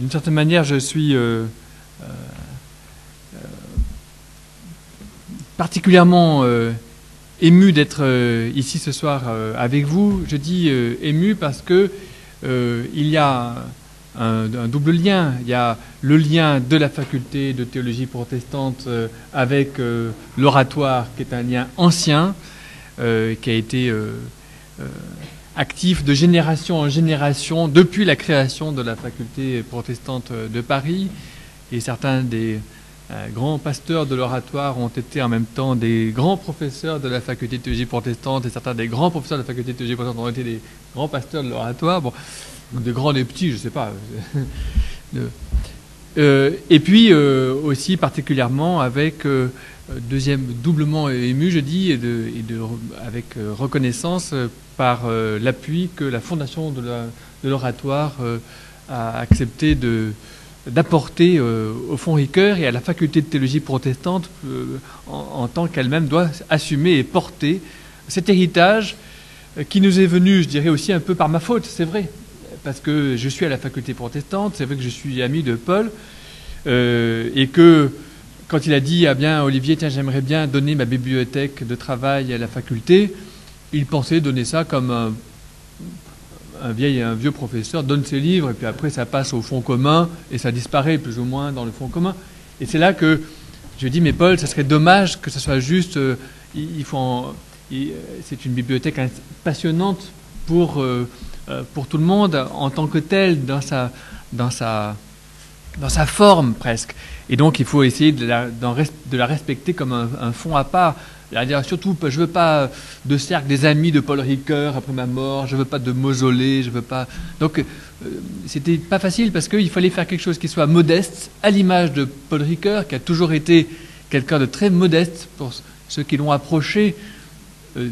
D'une certaine manière, je suis particulièrement ému d'être ici ce soir avec vous. Je dis ému parce que il y a un double lien. Il y a le lien de la faculté de théologie protestante avec l'oratoire, qui est un lien ancien, qui a été actif de génération en génération depuis la création de la faculté protestante de Paris. Et certains des grands pasteurs de l'oratoire ont été en même temps des grands professeurs de la faculté de théologie protestante, et certains des grands professeurs de la faculté de théologie protestante ont été des grands pasteurs de l'oratoire. Bon, des grands, des petits, je ne sais pas. Et puis aussi particulièrement avec deuxième, doublement ému, je dis, avec reconnaissance par l'appui que la fondation de l'oratoire a accepté d'apporter au Fonds Ricoeur et à la faculté de théologie protestante en tant qu'elle-même doit assumer et porter cet héritage qui nous est venu, je dirais, aussi un peu par ma faute, c'est vrai, parce que je suis à la faculté protestante, c'est vrai que je suis ami de Paul, et que quand il a dit « Ah bien, Olivier, tiens, j'aimerais bien donner ma bibliothèque de travail à la faculté », il pensait donner ça comme un vieux professeur donne ses livres, et puis après ça passe au fonds commun, et ça disparaît plus ou moins dans le fonds commun. Et c'est là que je dis « Mais Paul, ça serait dommage que ce soit juste... c'est une bibliothèque passionnante pour tout le monde, en tant que telle, dans sa forme presque. Et donc il faut essayer de la respecter comme un fonds à part. Surtout, je ne veux pas de cercle des amis de Paul Ricoeur après ma mort, je ne veux pas de mausolée, je veux pas... Donc c'était pas facile parce qu'il fallait faire quelque chose qui soit modeste, à l'image de Paul Ricoeur, qui a toujours été quelqu'un de très modeste pour ceux qui l'ont approché, qui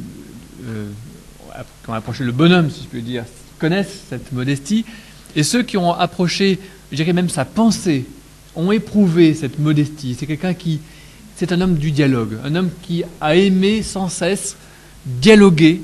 ont approché le bonhomme, si je peux dire, connaissent cette modestie, et ceux qui ont approché, je dirais même sa pensée, ont éprouvé cette modestie. C'est quelqu'un qui... C'est un homme du dialogue, un homme qui a aimé sans cesse dialoguer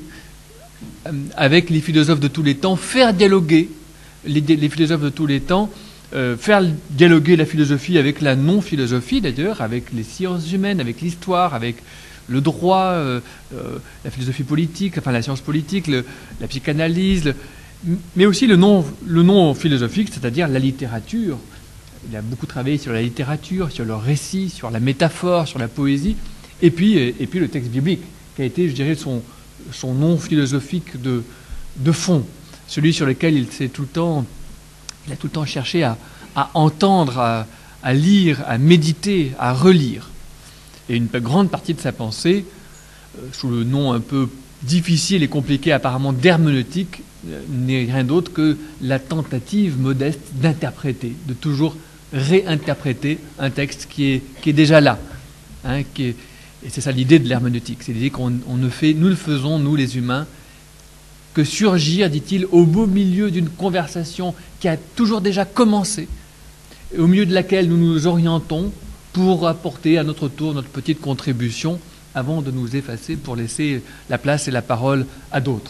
avec les philosophes de tous les temps, faire dialoguer les philosophes de tous les temps, faire dialoguer la philosophie avec la non-philosophie d'ailleurs, avec les sciences humaines, avec l'histoire, avec le droit, la philosophie politique, enfin la science politique, la psychanalyse, mais aussi le non philosophique, c'est-à-dire la littérature. Il a beaucoup travaillé sur la littérature, sur le récit, sur la métaphore, sur la poésie, et puis le texte biblique, qui a été, je dirais, son nom philosophique de fond, celui sur lequel il a tout le temps cherché à entendre, à lire, à méditer, à relire. Et une grande partie de sa pensée, sous le nom un peu difficile et compliqué apparemment d'herméneutique, n'est rien d'autre que la tentative modeste d'interpréter, de toujours réinterpréter un texte qui est déjà là. Hein, et c'est ça l'idée de l'herméneutique, c'est l'idée qu'on nous ne faisons, nous les humains, que surgir, dit-il, au beau milieu d'une conversation qui a toujours déjà commencé, au milieu de laquelle nous nous orientons pour apporter à notre tour notre petite contribution avant de nous effacer pour laisser la place et la parole à d'autres.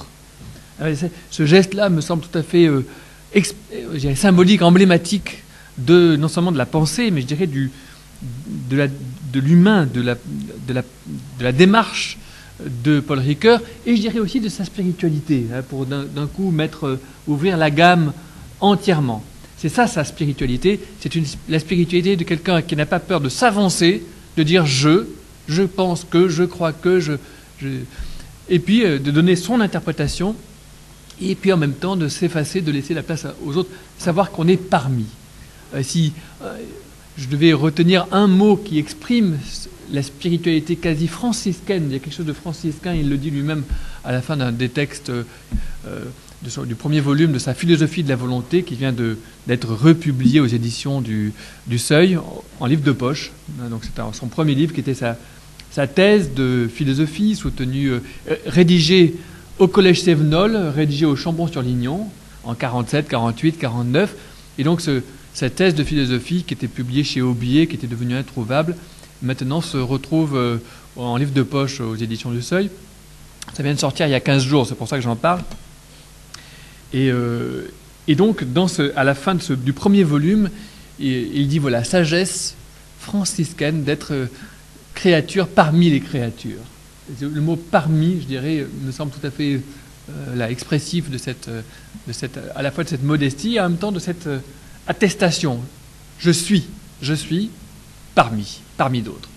Ce geste-là me semble tout à fait symbolique, emblématique non seulement de la pensée, mais je dirais de l'humain, de la démarche de Paul Ricoeur, et je dirais aussi de sa spiritualité, hein, pour d'un coup ouvrir la gamme entièrement. C'est ça sa spiritualité, c'est la spiritualité de quelqu'un qui n'a pas peur de s'avancer, de dire je pense que, je crois que, et puis de donner son interprétation, et puis en même temps de s'effacer, de laisser la place aux autres, savoir qu'on est parmi. Si je devais retenir un mot qui exprime la spiritualité quasi franciscaine, il y a quelque chose de franciscain, il le dit lui-même à la fin d'un des textes du premier volume de sa philosophie de la volonté, qui vient d'être republié aux éditions du Seuil, en livre de poche. Donc c'est son premier livre qui était sa thèse de philosophie, soutenue, rédigée au Collège Sévenol, rédigée au Chambon-sur-Lignon, en 47, 48, 49. Et donc cette thèse de philosophie qui était publiée chez Aubier, qui était devenue introuvable, maintenant se retrouve en livre de poche aux éditions du Seuil. Ça vient de sortir il y a 15 jours, c'est pour ça que j'en parle. Et Et donc, à la fin du premier volume, il dit, voilà, sagesse franciscaine d'être créature parmi les créatures. Le mot parmi, je dirais, me semble tout à fait expressif à la fois de cette modestie et en même temps de cette attestation. Je suis parmi d'autres.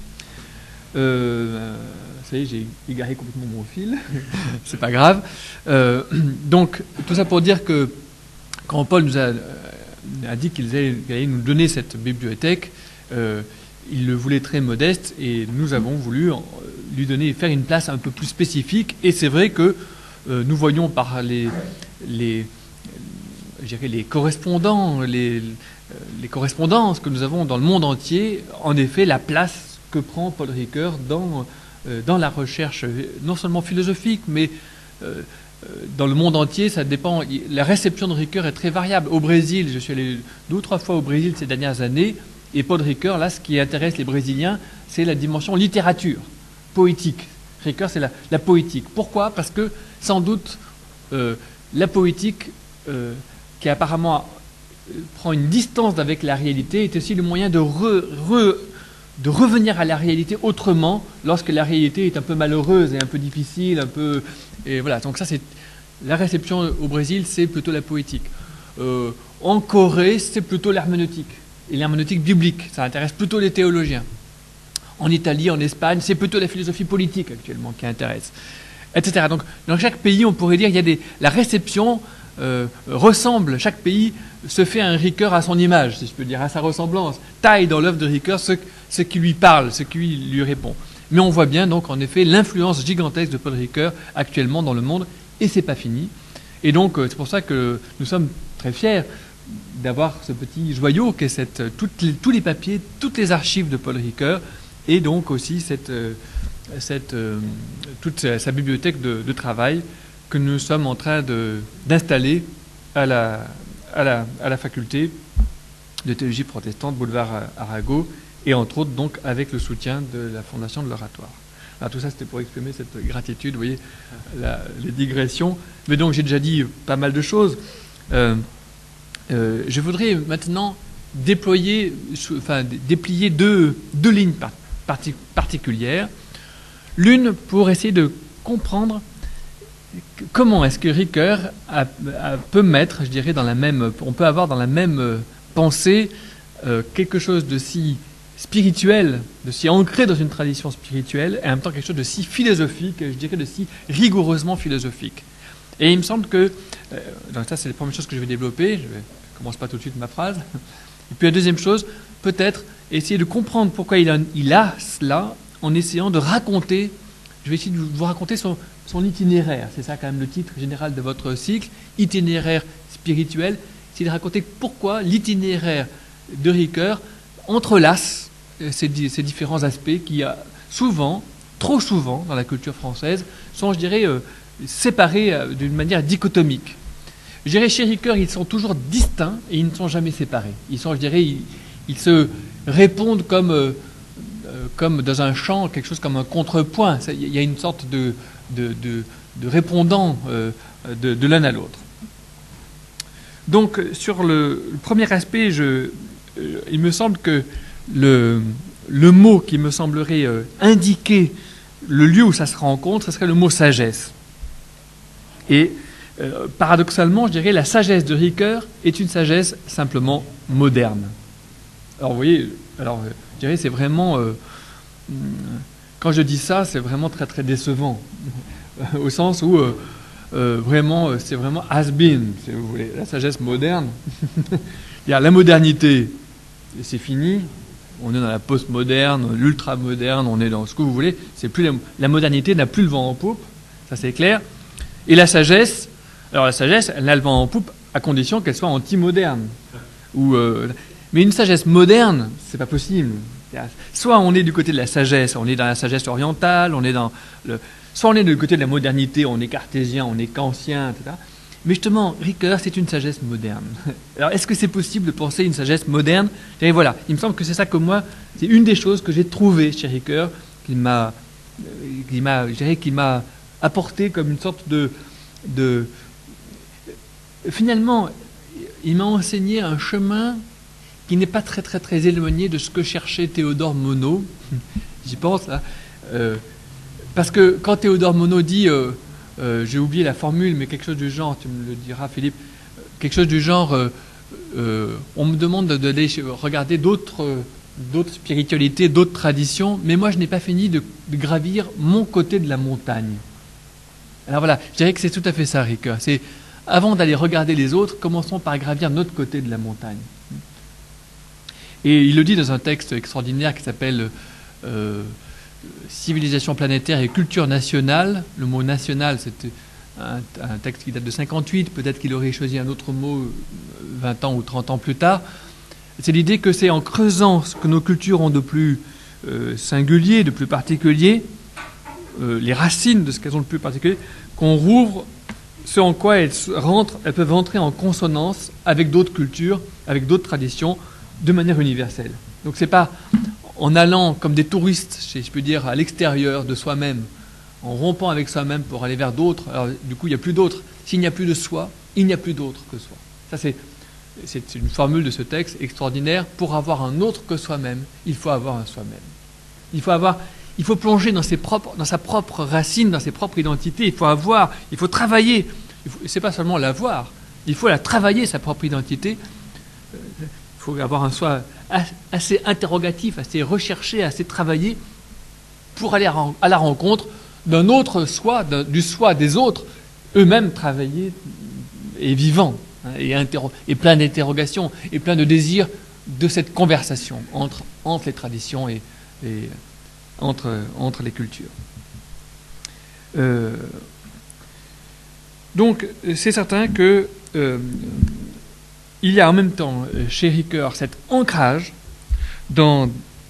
Ça y est, j'ai égaré complètement mon fil, c'est pas grave. Donc, tout ça pour dire que quand Paul nous a dit qu'il allait nous donner cette bibliothèque, il le voulait très modeste et nous avons voulu lui faire une place un peu plus spécifique. Et c'est vrai que nous voyons par les correspondances que nous avons dans le monde entier, en effet, la place que prend Paul Ricoeur dans la recherche, non seulement philosophique, mais dans le monde entier, ça dépend. La réception de Ricoeur est très variable. Au Brésil, je suis allé 2 ou 3 fois au Brésil ces dernières années, et Paul Ricoeur, là, ce qui intéresse les Brésiliens, c'est la dimension littérature, poétique. Ricoeur, c'est la poétique. Pourquoi? Parce que, sans doute, la poétique, qui apparemment prend une distance avec la réalité, est aussi le moyen de revenir à la réalité autrement, lorsque la réalité est un peu malheureuse et un peu difficile, et voilà. Donc ça, c'est la réception au Brésil, c'est plutôt la poétique. En Corée, c'est plutôt l'herméneutique, et l'herméneutique biblique. Ça intéresse plutôt les théologiens. En Italie, en Espagne, c'est plutôt la philosophie politique actuellement qui intéresse, etc. Donc dans chaque pays, on pourrait dire, la réception ressemble, chaque pays se fait un Ricoeur à son image, si je peux dire, à sa ressemblance, taille dans l'œuvre de Ricoeur ce qui lui parle, ce qui lui répond. Mais on voit bien donc en effet l'influence gigantesque de Paul Ricoeur actuellement dans le monde, et c'est pas fini. Et donc c'est pour ça que nous sommes très fiers d'avoir ce petit joyau qu'est tous les papiers, toutes les archives de Paul Ricoeur, et donc aussi toute sa bibliothèque de travail que nous sommes en train d'installer à la faculté de théologie protestante, boulevard Arago, et entre autres donc avec le soutien de la Fondation de l'Oratoire. Alors tout ça c'était pour exprimer cette gratitude, vous voyez, les digressions. Mais donc j'ai déjà dit pas mal de choses. Je voudrais maintenant déplier deux lignes particulières. L'une pour essayer de comprendre comment est-ce que Ricoeur peut mettre, je dirais, on peut avoir dans la même pensée quelque chose de si spirituel, de si ancré dans une tradition spirituelle, et en même temps quelque chose de si philosophique, je dirais de si rigoureusement philosophique. Et il me semble que, donc ça c'est la première chose que je vais développer, je ne commence pas tout de suite ma phrase, et puis la deuxième chose, peut-être essayer de comprendre pourquoi il a cela, en essayant de raconter, je vais essayer de vous raconter son itinéraire, c'est ça quand même le titre général de votre cycle, itinéraire spirituel, c'est de raconter pourquoi l'itinéraire de Ricoeur entrelace ces différents aspects qui, souvent, trop souvent, dans la culture française, sont, je dirais, séparés d'une manière dichotomique. Je dirais, chez Ricoeur, ils sont toujours distincts et ils ne sont jamais séparés. Ils sont, je dirais, ils se répondent comme dans un chant, quelque chose comme un contrepoint. Il y a une sorte de répondant de l'un à l'autre. Donc, sur le premier aspect, il me semble que le mot qui me semblerait indiquer le lieu où ça se rencontre, ce serait le mot sagesse. Et paradoxalement, je dirais, la sagesse de Ricoeur est une sagesse simplement moderne. Alors, vous voyez, je dirais, c'est vraiment... quand je dis ça, c'est vraiment très très décevant, au sens où vraiment, c'est vraiment has-been, si vous voulez, la sagesse moderne. Il y a la modernité, et c'est fini. On est dans la post-moderne, l'ultra-moderne, on est dans ce que vous voulez. C'est plus la modernité n'a plus le vent en poupe, ça c'est clair. Et la sagesse, alors la sagesse, elle a le vent en poupe à condition qu'elle soit anti-moderne. Mais une sagesse moderne, c'est pas possible. Soit on est du côté de la sagesse, on est dans la sagesse orientale, soit on est du côté de la modernité, on est cartésien, on est kantien, etc. Mais justement, Ricoeur, c'est une sagesse moderne. Alors, est-ce que c'est possible de penser une sagesse moderne? Et voilà, il me semble que c'est ça que moi, c'est une des choses que j'ai trouvées chez Ricoeur, qui m'a apporté comme une sorte finalement, il m'a enseigné un chemin qui n'est pas très éloigné de ce que cherchait Théodore Monod. J'y pense là. Parce que quand Théodore Monod dit, j'ai oublié la formule, mais quelque chose du genre, tu me le diras Philippe, quelque chose du genre, on me demande d'aller regarder d'autres spiritualités, d'autres traditions, mais moi je n'ai pas fini de gravir mon côté de la montagne. Alors voilà, je dirais que c'est tout à fait ça, Ricoeur. C'est avant d'aller regarder les autres, commençons par gravir notre côté de la montagne. Et il le dit dans un texte extraordinaire qui s'appelle Civilisation planétaire et culture nationale. Le mot national, c'était un texte qui date de 58, peut-être qu'il aurait choisi un autre mot 20 ans ou 30 ans plus tard. C'est l'idée que c'est en creusant ce que nos cultures ont de plus singulier, de plus particulier, les racines de ce qu'elles ont de plus particulier, qu'on rouvre ce en quoi elles peuvent entrer en consonance avec d'autres cultures, avec d'autres traditions, de manière universelle. Donc c'est pas en allant comme des touristes, si je peux dire, à l'extérieur de soi-même, en rompant avec soi-même pour aller vers d'autres. Alors du coup, il n'y a plus d'autres. S'il n'y a plus de soi, il n'y a plus d'autre que soi. Ça c'est une formule de ce texte extraordinaire. Pour avoir un autre que soi-même, il faut avoir un soi-même. Il faut plonger dans sa propre racine, dans ses propres identités. Il faut travailler. C'est pas seulement l'avoir. Il faut la travailler, sa propre identité. Il faut avoir un soi assez interrogatif, assez recherché, assez travaillé pour aller à la rencontre d'un autre soi, du soi des autres, eux-mêmes travaillés et vivants, hein, et plein d'interrogations, et plein de désirs de cette conversation entre les traditions et entre les cultures. Donc, c'est certain que il y a en même temps chez Ricoeur cet ancrage dans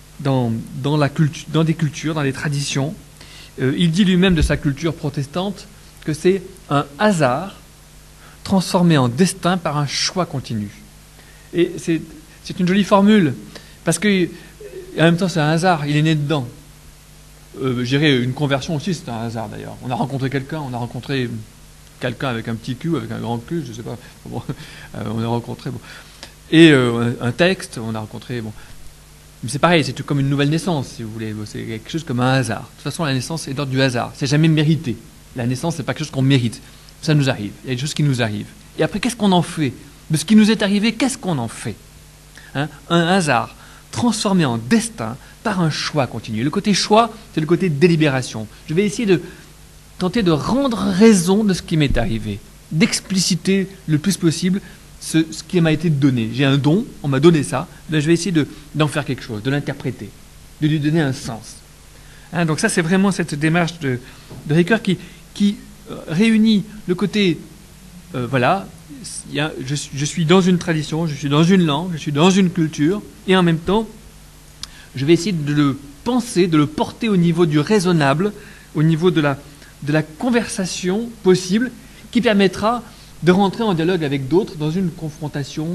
des cultures, dans des traditions. Il dit lui-même de sa culture protestante que c'est un hasard transformé en destin par un choix continu. Et c'est une jolie formule, parce que en même temps c'est un hasard, il est né dedans. Je dirais une conversion aussi, c'est un hasard d'ailleurs. On a rencontré quelqu'un avec un petit cul, avec un grand cul, je sais pas. Bon, on a rencontré. Bon. Et un texte, on a rencontré. Bon. Mais c'est pareil, c'est comme une nouvelle naissance, si vous voulez. C'est quelque chose comme un hasard. De toute façon, la naissance est d'ordre du hasard. C'est jamais mérité. La naissance, c'est pas quelque chose qu'on mérite. Ça nous arrive. Il y a des choses qui nous arrivent. Et après, qu'est-ce qu'on en fait? De ce qui nous est arrivé, qu'est-ce qu'on en fait? Un hasard transformé en destin par un choix continu. Le côté choix, c'est le côté délibération. Je vais essayer de tenter de rendre raison de ce qui m'est arrivé, d'expliciter le plus possible ce qui m'a été donné. J'ai un don, on m'a donné ça, ben je vais essayer d'en faire quelque chose, de l'interpréter, de lui donner un sens. Hein, donc ça, c'est vraiment cette démarche de Ricoeur qui réunit le côté, voilà, je suis dans une tradition, je suis dans une langue, je suis dans une culture, et en même temps, je vais essayer de le penser, de le porter au niveau du raisonnable, au niveau de la conversation possible, qui permettra de rentrer en dialogue avec d'autres dans une confrontation,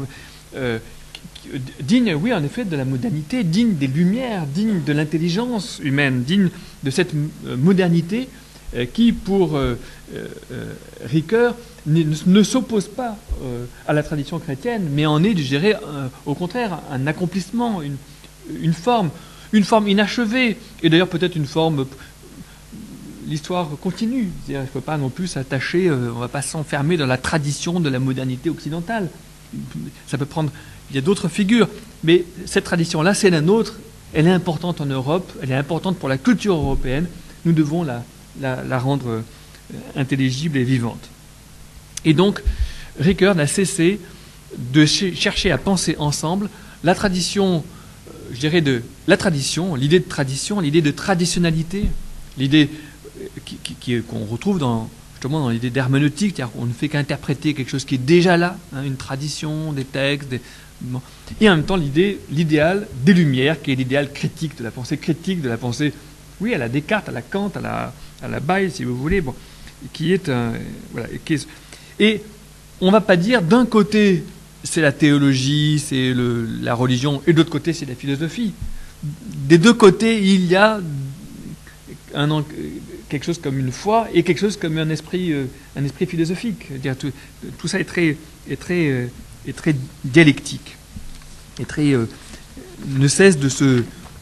digne, oui, en effet, de la modernité, digne des Lumières, digne de l'intelligence humaine, digne de cette modernité qui, pour Ricoeur, ne s'oppose pas à la tradition chrétienne, mais en est, je dirais, au contraire, un accomplissement, une forme inachevée, et d'ailleurs peut-être une forme... L'histoire continue. Il ne faut pas non plus s'attacher, on ne va pas s'enfermer dans la tradition de la modernité occidentale. Ça peut prendre... Il y a d'autres figures, mais cette tradition-là, c'est la nôtre, elle est importante en Europe, elle est importante pour la culture européenne, nous devons la rendre intelligible et vivante. Et donc, Ricoeur n'a cessé de chercher à penser ensemble la tradition, je dirais l'idée de tradition, l'idée de traditionnalité, l'idée qu'on retrouve justement dans l'idée d'herméneutique, c'est-à-dire qu'on ne fait qu'interpréter quelque chose qui est déjà là, hein, une tradition, des textes, et en même temps l'idéal des Lumières, qui est l'idéal critique, de la pensée, oui, à la Descartes, à la Kant, à la Bayle, si vous voulez, bon, qui est voilà, et on ne va pas dire d'un côté c'est la théologie, c'est la religion, et de l'autre côté c'est la philosophie. Des deux côtés, il y a quelque chose comme une foi et quelque chose comme un esprit philosophique. Tout ça est très dialectique et ne cesse de se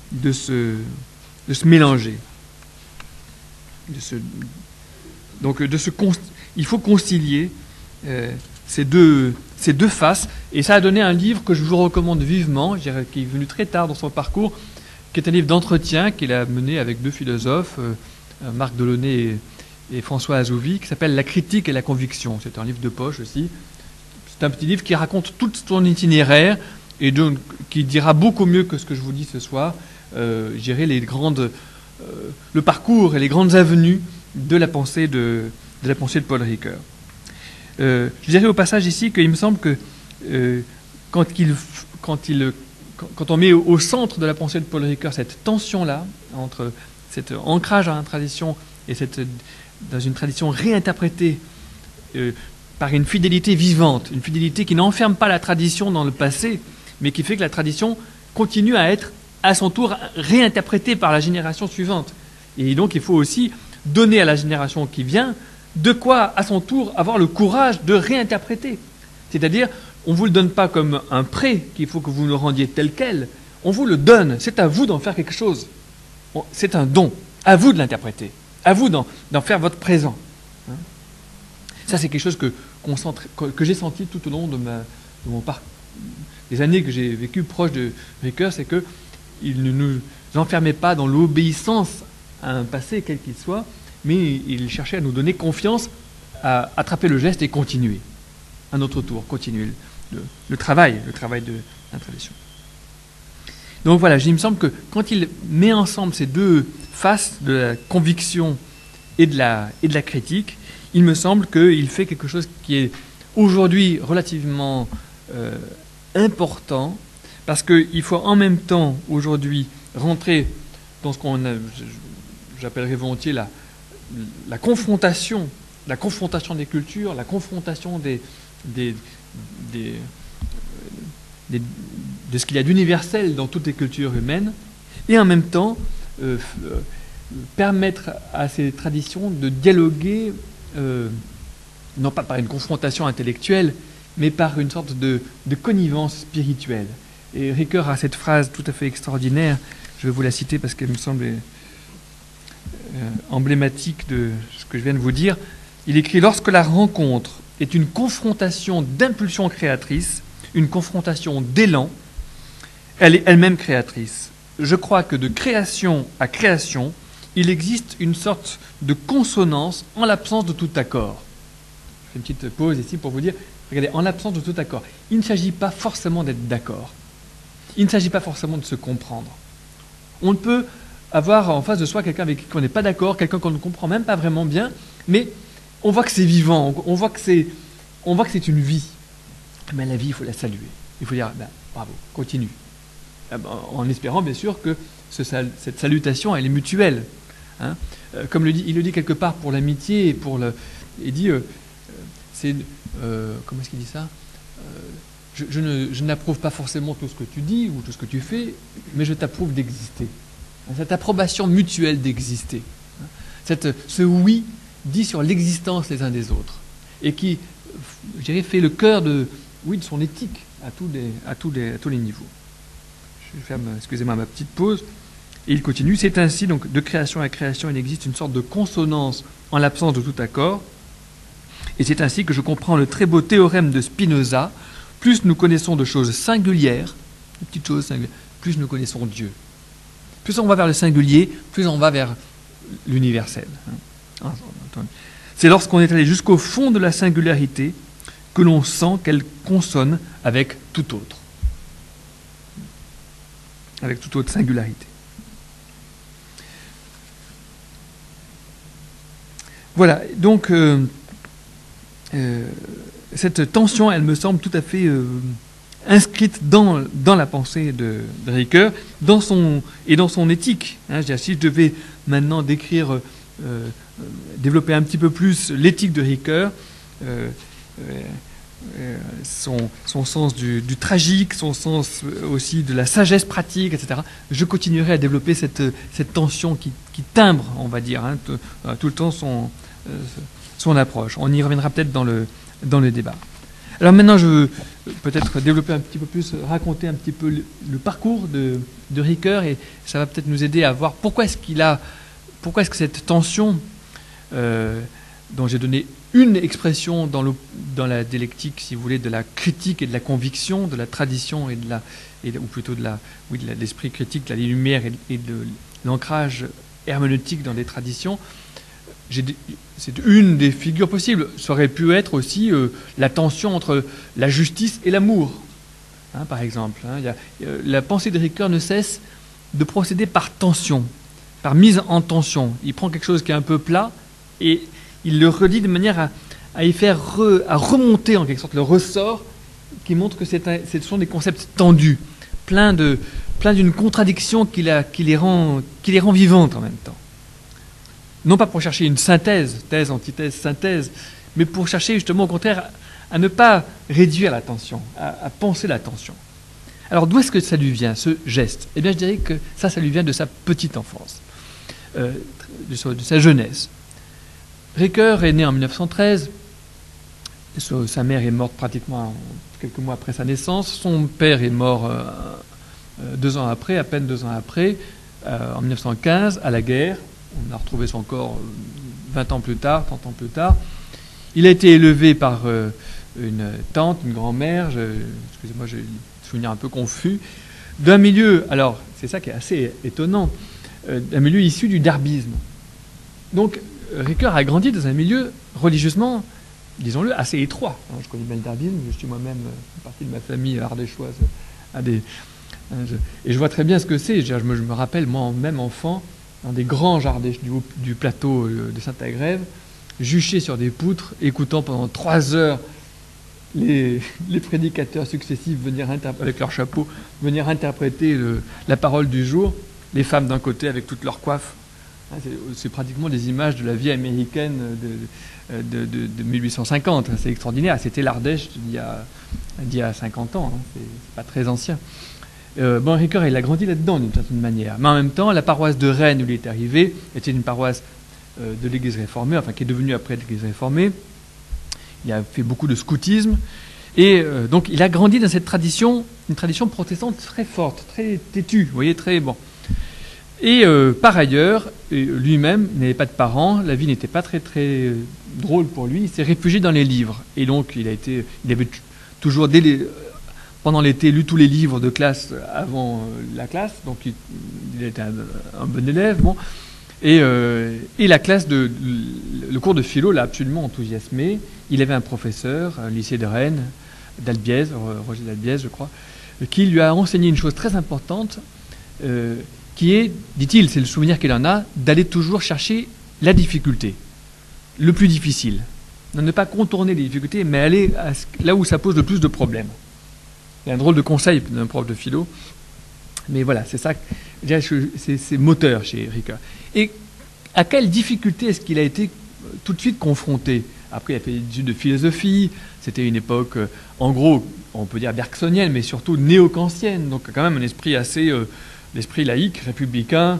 mélanger. Il faut concilier ces deux faces, et ça a donné un livre que je vous recommande vivement, qui est venu très tard dans son parcours, qui est un livre d'entretien qu'il a mené avec deux philosophes, Marc Delaunay et François Azouvi, qui s'appelle « La critique et la conviction ». C'est un livre de poche aussi. C'est un petit livre qui raconte tout son itinéraire et donc, qui dira beaucoup mieux que ce que je vous dis ce soir, le parcours et les grandes avenues de la pensée de Paul Ricoeur. Je dirais au passage ici qu'il me semble que quand on met au centre de la pensée de Paul Ricoeur cette tension-là, entre cet ancrage dans la tradition et dans une tradition réinterprétée par une fidélité vivante, une fidélité qui n'enferme pas la tradition dans le passé, mais qui fait que la tradition continue à être à son tour réinterprétée par la génération suivante. Et donc il faut aussi donner à la génération qui vient de quoi, à son tour, avoir le courage de réinterpréter. C'est-à-dire, on ne vous le donne pas comme un prêt qu'il faut que vous nous rendiez tel quel, on vous le donne, c'est à vous d'en faire quelque chose. C'est un don, à vous de l'interpréter, à vous d'en faire votre présent. Ça, c'est quelque chose que j'ai senti tout au long de mon parcours. Les années que j'ai vécues proche de Ricoeur, c'est qu'il ne nous enfermait pas dans l'obéissance à un passé, quel qu'il soit, mais il cherchait à nous donner confiance, à attraper le geste et continuer. À notre tour, continuer le travail de la tradition. Donc voilà, il me semble que quand il met ensemble ces deux faces de la conviction et de la critique, il me semble qu'il fait quelque chose qui est aujourd'hui relativement important, parce qu'il faut en même temps aujourd'hui rentrer dans ce j'appellerais volontiers la confrontation des cultures, la confrontation de ce qu'il y a d'universel dans toutes les cultures humaines, et en même temps permettre à ces traditions de dialoguer, non pas par une confrontation intellectuelle, mais par une sorte de connivence spirituelle. Et Ricoeur a cette phrase tout à fait extraordinaire, je vais vous la citer parce qu'elle me semble emblématique de ce que je viens de vous dire. Il écrit « Lorsque la rencontre est une confrontation d'impulsion créatrice, une confrontation d'élan, elle est elle-même créatrice. Je crois que de création à création, il existe une sorte de consonance en l'absence de tout accord. » Je fais une petite pause ici pour vous dire, regardez, en l'absence de tout accord, il ne s'agit pas forcément d'être d'accord. Il ne s'agit pas forcément de se comprendre. On peut avoir en face de soi quelqu'un avec qui on n'est pas d'accord, quelqu'un qu'on ne comprend même pas vraiment bien, mais on voit que c'est vivant, on voit que c'est une vie. Mais la vie, il faut la saluer. Il faut dire, bravo, continue. En espérant bien sûr que cette salutation, elle est mutuelle. Hein. Comme il le dit quelque part pour l'amitié et il dit, comment est-ce qu'il dit ça je n'approuve pas forcément tout ce que tu dis ou tout ce que tu fais, mais je t'approuve d'exister. Cette approbation mutuelle d'exister. Ce oui dit sur l'existence les uns des autres. Et qui, je dirais, fait le cœur de son éthique à tous les niveaux. Je vais faire, excusez-moi, ma petite pause. Et il continue. C'est ainsi, donc, de création à création, il existe une sorte de consonance en l'absence de tout accord. Et c'est ainsi que je comprends le très beau théorème de Spinoza. Plus nous connaissons de choses singulières, de petites choses singulières, plus nous connaissons Dieu. Plus on va vers le singulier, plus on va vers l'universel. C'est lorsqu'on est allé jusqu'au fond de la singularité que l'on sent qu'elle consonne avec tout autre. Avec toute autre singularité. Voilà, donc cette tension, elle me semble tout à fait inscrite dans la pensée de Ricoeur, dans son éthique. Hein, si je devais maintenant développer un petit peu plus l'éthique de Ricoeur, son sens du tragique, son sens aussi de la sagesse pratique, etc. Je continuerai à développer cette tension qui timbre, on va dire, hein, tout le temps son approche. On y reviendra peut-être dans le débat. Alors maintenant, je veux peut-être développer un petit peu plus, raconter un petit peu le parcours de Ricoeur, et ça va peut-être nous aider à voir pourquoi est-ce que cette tension, dont j'ai donné une expression dans la dialectique, si vous voulez, de la critique et de la conviction, de la tradition ou plutôt de l'esprit critique, de la lumière et de l'ancrage herméneutique dans des traditions. C'est une des figures possibles. Ça aurait pu être aussi la tension entre la justice et l'amour, hein, par exemple. Hein. La pensée de Ricoeur ne cesse de procéder par tension, par mise en tension. Il prend quelque chose qui est un peu plat et il le redit de manière à y faire à remonter en quelque sorte le ressort qui montre que ce sont des concepts tendus, plein d'une contradiction qui les rend vivantes en même temps. Non pas pour chercher une synthèse, thèse, antithèse, synthèse, mais pour chercher justement au contraire à ne pas réduire la tension, à penser la tension. Alors d'où est-ce que ça lui vient, ce geste? Eh bien je dirais que ça lui vient de sa petite enfance, de sa jeunesse. Ricoeur est né en 1913, sa mère est morte pratiquement quelques mois après sa naissance, son père est mort 2 ans après, à peine 2 ans après, en 1915, à la guerre. On a retrouvé son corps 20 ans plus tard, 30 ans plus tard. Il a été élevé par une tante, une grand-mère, excusez-moi, j'ai un souvenir un peu confus, d'un milieu, alors c'est ça qui est assez étonnant, d'un milieu issu du darbisme. Donc Ricoeur a grandi dans un milieu religieusement, disons-le, assez étroit. Je connais bien le darbisme, je suis moi-même partie de ma famille ardéchoise. Et je vois très bien ce que c'est. Je me rappelle, moi, même enfant, dans des grands jardins du plateau de Saint-Agrève, juché sur des poutres, écoutant pendant 3 heures les prédicateurs successifs venir avec leur chapeau, venir interpréter la parole du jour, les femmes d'un côté avec toutes leurs coiffes. C'est pratiquement des images de la vie américaine de 1850. C'est extraordinaire. C'était l'Ardèche d'il y a 50 ans. C'est pas très ancien. Ricoeur, il a grandi là-dedans d'une certaine manière. Mais en même temps, la paroisse de Rennes où il est arrivé était une paroisse de l'Église réformée, enfin qui est devenue après l'Église réformée. Il a fait beaucoup de scoutisme. Et donc, il a grandi dans cette tradition, une tradition protestante très forte, très têtue, vous voyez, très bon. Et par ailleurs, lui-même n'avait pas de parents, la vie n'était pas très très drôle pour lui, il s'est réfugié dans les livres. Et donc, il avait toujours, pendant l'été, lu tous les livres de classe avant la classe, donc il était un bon élève. Bon. Et la classe, le cours de philo l'a absolument enthousiasmé. Il avait un professeur, un lycée de Rennes, d'Albiez, Roger d'Albiez, je crois, qui lui a enseigné une chose très importante, qui est, dit-il, c'est le souvenir qu'il en a, d'aller toujours chercher la difficulté, le plus difficile. Ne pas contourner les difficultés, mais aller là où ça pose le plus de problèmes. C'est un drôle de conseil d'un prof de philo, mais voilà, c'est ça, c'est moteur chez Ricoeur. Et à quelle difficulté est-ce qu'il a été tout de suite confronté? Après, il a fait des études de philosophie, c'était une époque, en gros, on peut dire bergsonienne, mais surtout néo-kantienne, donc quand même un esprit assez... l'esprit laïque, républicain,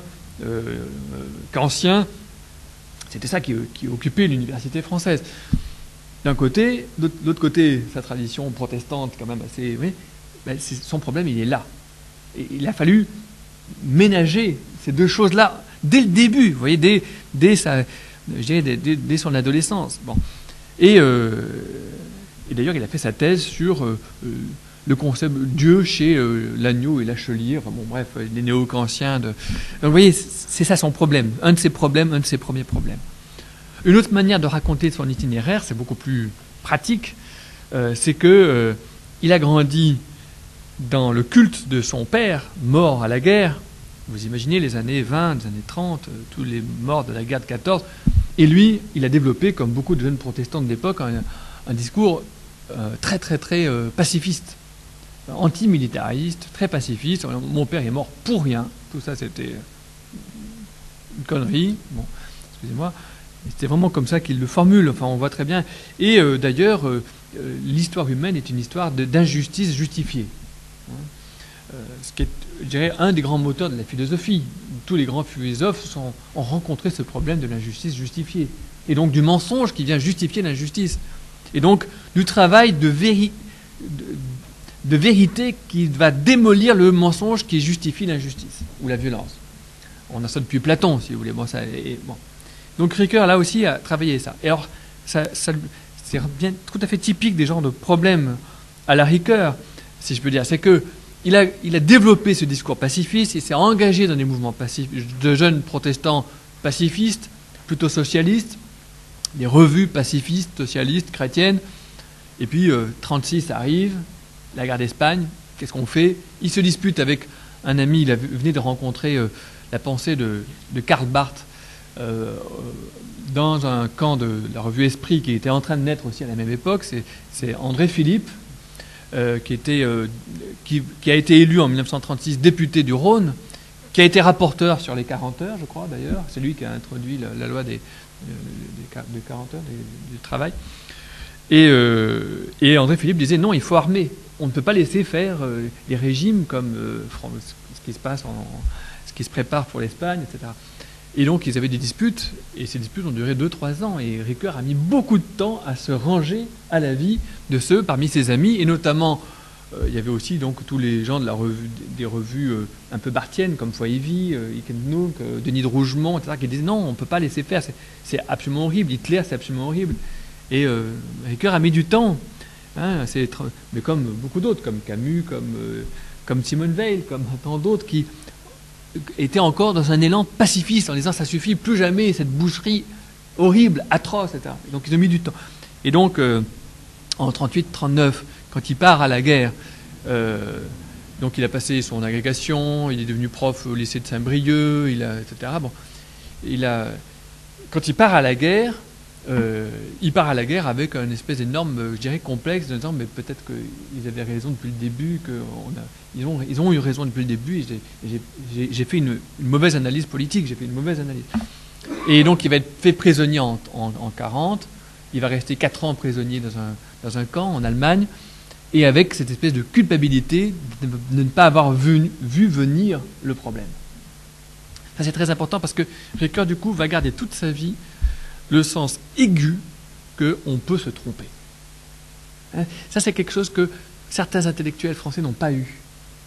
kantien, c'était ça qui occupait l'université française. D'un côté, de l'autre côté, sa tradition protestante, quand même assez... Oui, ben son problème, il est là. Et il a fallu ménager ces deux choses-là dès le début, vous voyez, dès son adolescence. Bon. Et d'ailleurs, il a fait sa thèse sur... le concept de Dieu chez Lagneau et Lachelier, enfin bon, bref, les néo-kantiens. Donc vous voyez, c'est ça son problème, un de ses premiers problèmes. Une autre manière de raconter son itinéraire, c'est beaucoup plus pratique, c'est que il a grandi dans le culte de son père, mort à la guerre. Vous imaginez les années 20, les années 30, tous les morts de la guerre de 14. Et lui, il a développé, comme beaucoup de jeunes protestants de l'époque, un discours très, très, très pacifiste. Antimilitariste, très pacifiste. Mon père est mort pour rien. Tout ça, c'était une connerie. Bon, excusez-moi. C'était vraiment comme ça qu'il le formule. Enfin, on voit très bien. Et d'ailleurs, l'histoire humaine est une histoire d'injustice justifiée. Ce qui est, je dirais, un des grands moteurs de la philosophie. Tous les grands philosophes ont rencontré ce problème de l'injustice justifiée. Et donc du mensonge qui vient justifier l'injustice. Et donc du travail de vérité qui va démolir le mensonge qui justifie l'injustice ou la violence. On a ça depuis Platon, si vous voulez. Bon. Donc Ricoeur, là aussi, a travaillé ça. Et alors, c'est bien tout à fait typique des genres de problèmes à la Ricoeur, si je peux dire. C'est qu'il a développé ce discours pacifiste, il s'est engagé dans des mouvements de jeunes protestants pacifistes, plutôt socialistes, des revues pacifistes, socialistes, chrétiennes. Et puis, 1936 arrive, la guerre d'Espagne. Qu'est-ce qu'on fait? Il se dispute avec un ami, il venait de rencontrer la pensée de Karl Barth dans un camp de la revue Esprit qui était en train de naître aussi à la même époque. C'est André Philippe, qui a été élu en 1936 député du Rhône, qui a été rapporteur sur les 40 heures, je crois d'ailleurs. C'est lui qui a introduit la loi des 40 heures du travail. Et André Philippe disait non, il faut armer. On ne peut pas laisser faire les régimes comme ce qui se prépare pour l'Espagne, etc. Et donc ils avaient des disputes, et ces disputes ont duré 2-3 ans. Et Ricoeur a mis beaucoup de temps à se ranger à l'avis de ceux parmi ses amis, et notamment il y avait aussi donc tous les gens de des revues un peu barthiennes comme Foyevy, Ikennouk, Denis de Rougemont, etc. qui disaient non, on ne peut pas laisser faire, c'est absolument horrible, Hitler c'est absolument horrible. Et Ricoeur a mis du temps, hein, mais comme beaucoup d'autres, comme Camus, comme Simone Weil, comme tant d'autres qui étaient encore dans un élan pacifiste en disant ça suffit, plus jamais cette boucherie horrible, atroce, etc. Et donc ils ont mis du temps. Et donc en 38-39, quand il part à la guerre, donc il a passé son agrégation, il est devenu prof au lycée de Saint-Brieuc, etc. Bon, quand il part à la guerre, il part à la guerre avec un espèce d'énorme, je dirais, complexe, de disant mais peut-être qu'ils avaient raison depuis le début, ils ont eu raison depuis le début, et j'ai fait une mauvaise analyse politique, j'ai fait une mauvaise analyse. Et donc il va être fait prisonnier en 40, il va rester 4 ans prisonnier dans un camp en Allemagne, et avec cette espèce de culpabilité de ne pas avoir vu venir le problème. Ça c'est très important parce que Ricoeur du coup va garder toute sa vie le sens aigu qu'on peut se tromper. Hein, ça, c'est quelque chose que certains intellectuels français n'ont pas eu.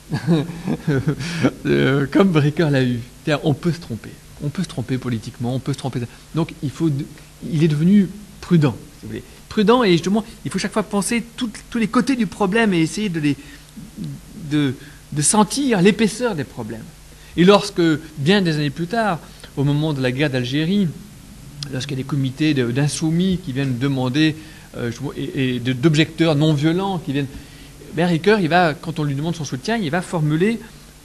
Comme Ricoeur l'a eu. C'est-à-dire, on peut se tromper. On peut se tromper politiquement, on peut se tromper. Donc, il est devenu prudent, si vous voulez. Prudent, et justement, il faut chaque fois penser tous les côtés du problème et essayer de sentir l'épaisseur des problèmes. Et lorsque, bien des années plus tard, au moment de la guerre d'Algérie, lorsqu'il y a des comités d'insoumis qui viennent demander, et d'objecteurs non violents qui viennent, Ricoeur, quand on lui demande son soutien, il va formuler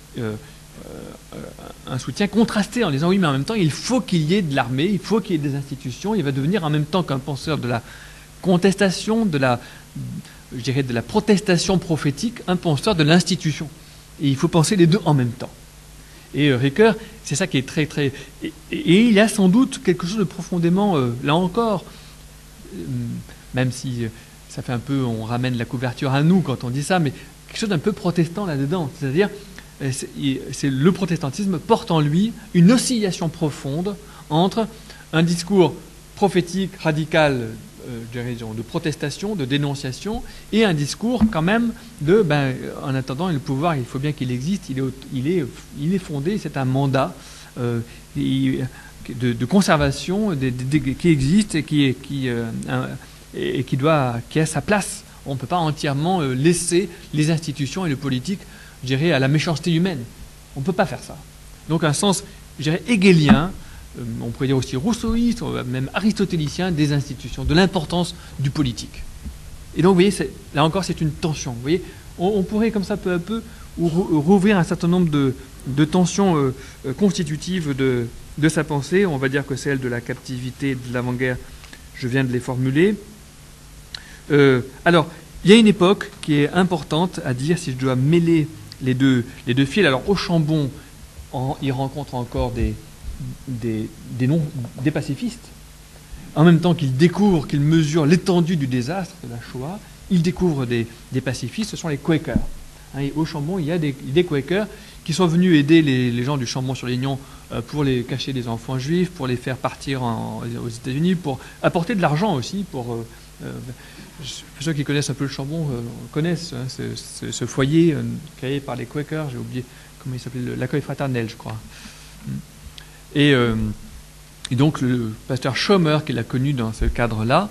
un soutien contrasté en disant oui, mais en même temps, il faut qu'il y ait de l'armée, il faut qu'il y ait des institutions. Il va devenir en même temps qu'un penseur de la contestation, de la protestation prophétique, un penseur de l'institution. Et il faut penser les deux en même temps. Et Ricoeur, c'est ça qui est très, très... Et il y a sans doute quelque chose de profondément, là encore, même si ça fait un peu, on ramène la couverture à nous quand on dit ça, mais quelque chose d'un peu protestant là-dedans. C'est-à-dire, le protestantisme porte en lui une oscillation profonde entre un discours prophétique, radical, de protestation, de dénonciation, et un discours quand même en attendant le pouvoir, il faut bien qu'il existe, il est fondé, c'est un mandat de conservation qui existe et qui a sa place. On ne peut pas entièrement laisser les institutions et le politique, je dirais, à la méchanceté humaine. On ne peut pas faire ça. Donc un sens, je dirais, hégélien, on pourrait dire aussi rousseauiste, même aristotélicien des institutions, de l'importance du politique. Et donc, vous voyez, là encore, c'est une tension. Vous voyez, on pourrait comme ça, peu à peu, rouvrir un certain nombre de tensions constitutives de sa pensée. On va dire que celle de la captivité, de l'avant-guerre, je viens de les formuler. Alors, il y a une époque qui est importante à dire, si je dois mêler les deux fils. Alors, au Chambon, il rencontre encore des pacifistes, en même temps qu'il découvre, qu'il mesure l'étendue du désastre de la Shoah, il découvre des pacifistes, ce sont les Quakers. Et au Chambon, il y a des Quakers qui sont venus aider les gens du Chambon-sur-Lignon pour les cacher des enfants juifs, pour les faire partir aux États-Unis, pour apporter de l'argent aussi. Ceux qui connaissent un peu le Chambon connaissent ce foyer créé par les Quakers, j'ai oublié comment il s'appelait, l'accueil fraternel, je crois. Et donc le pasteur Schomer, qui l'a connu dans ce cadre-là,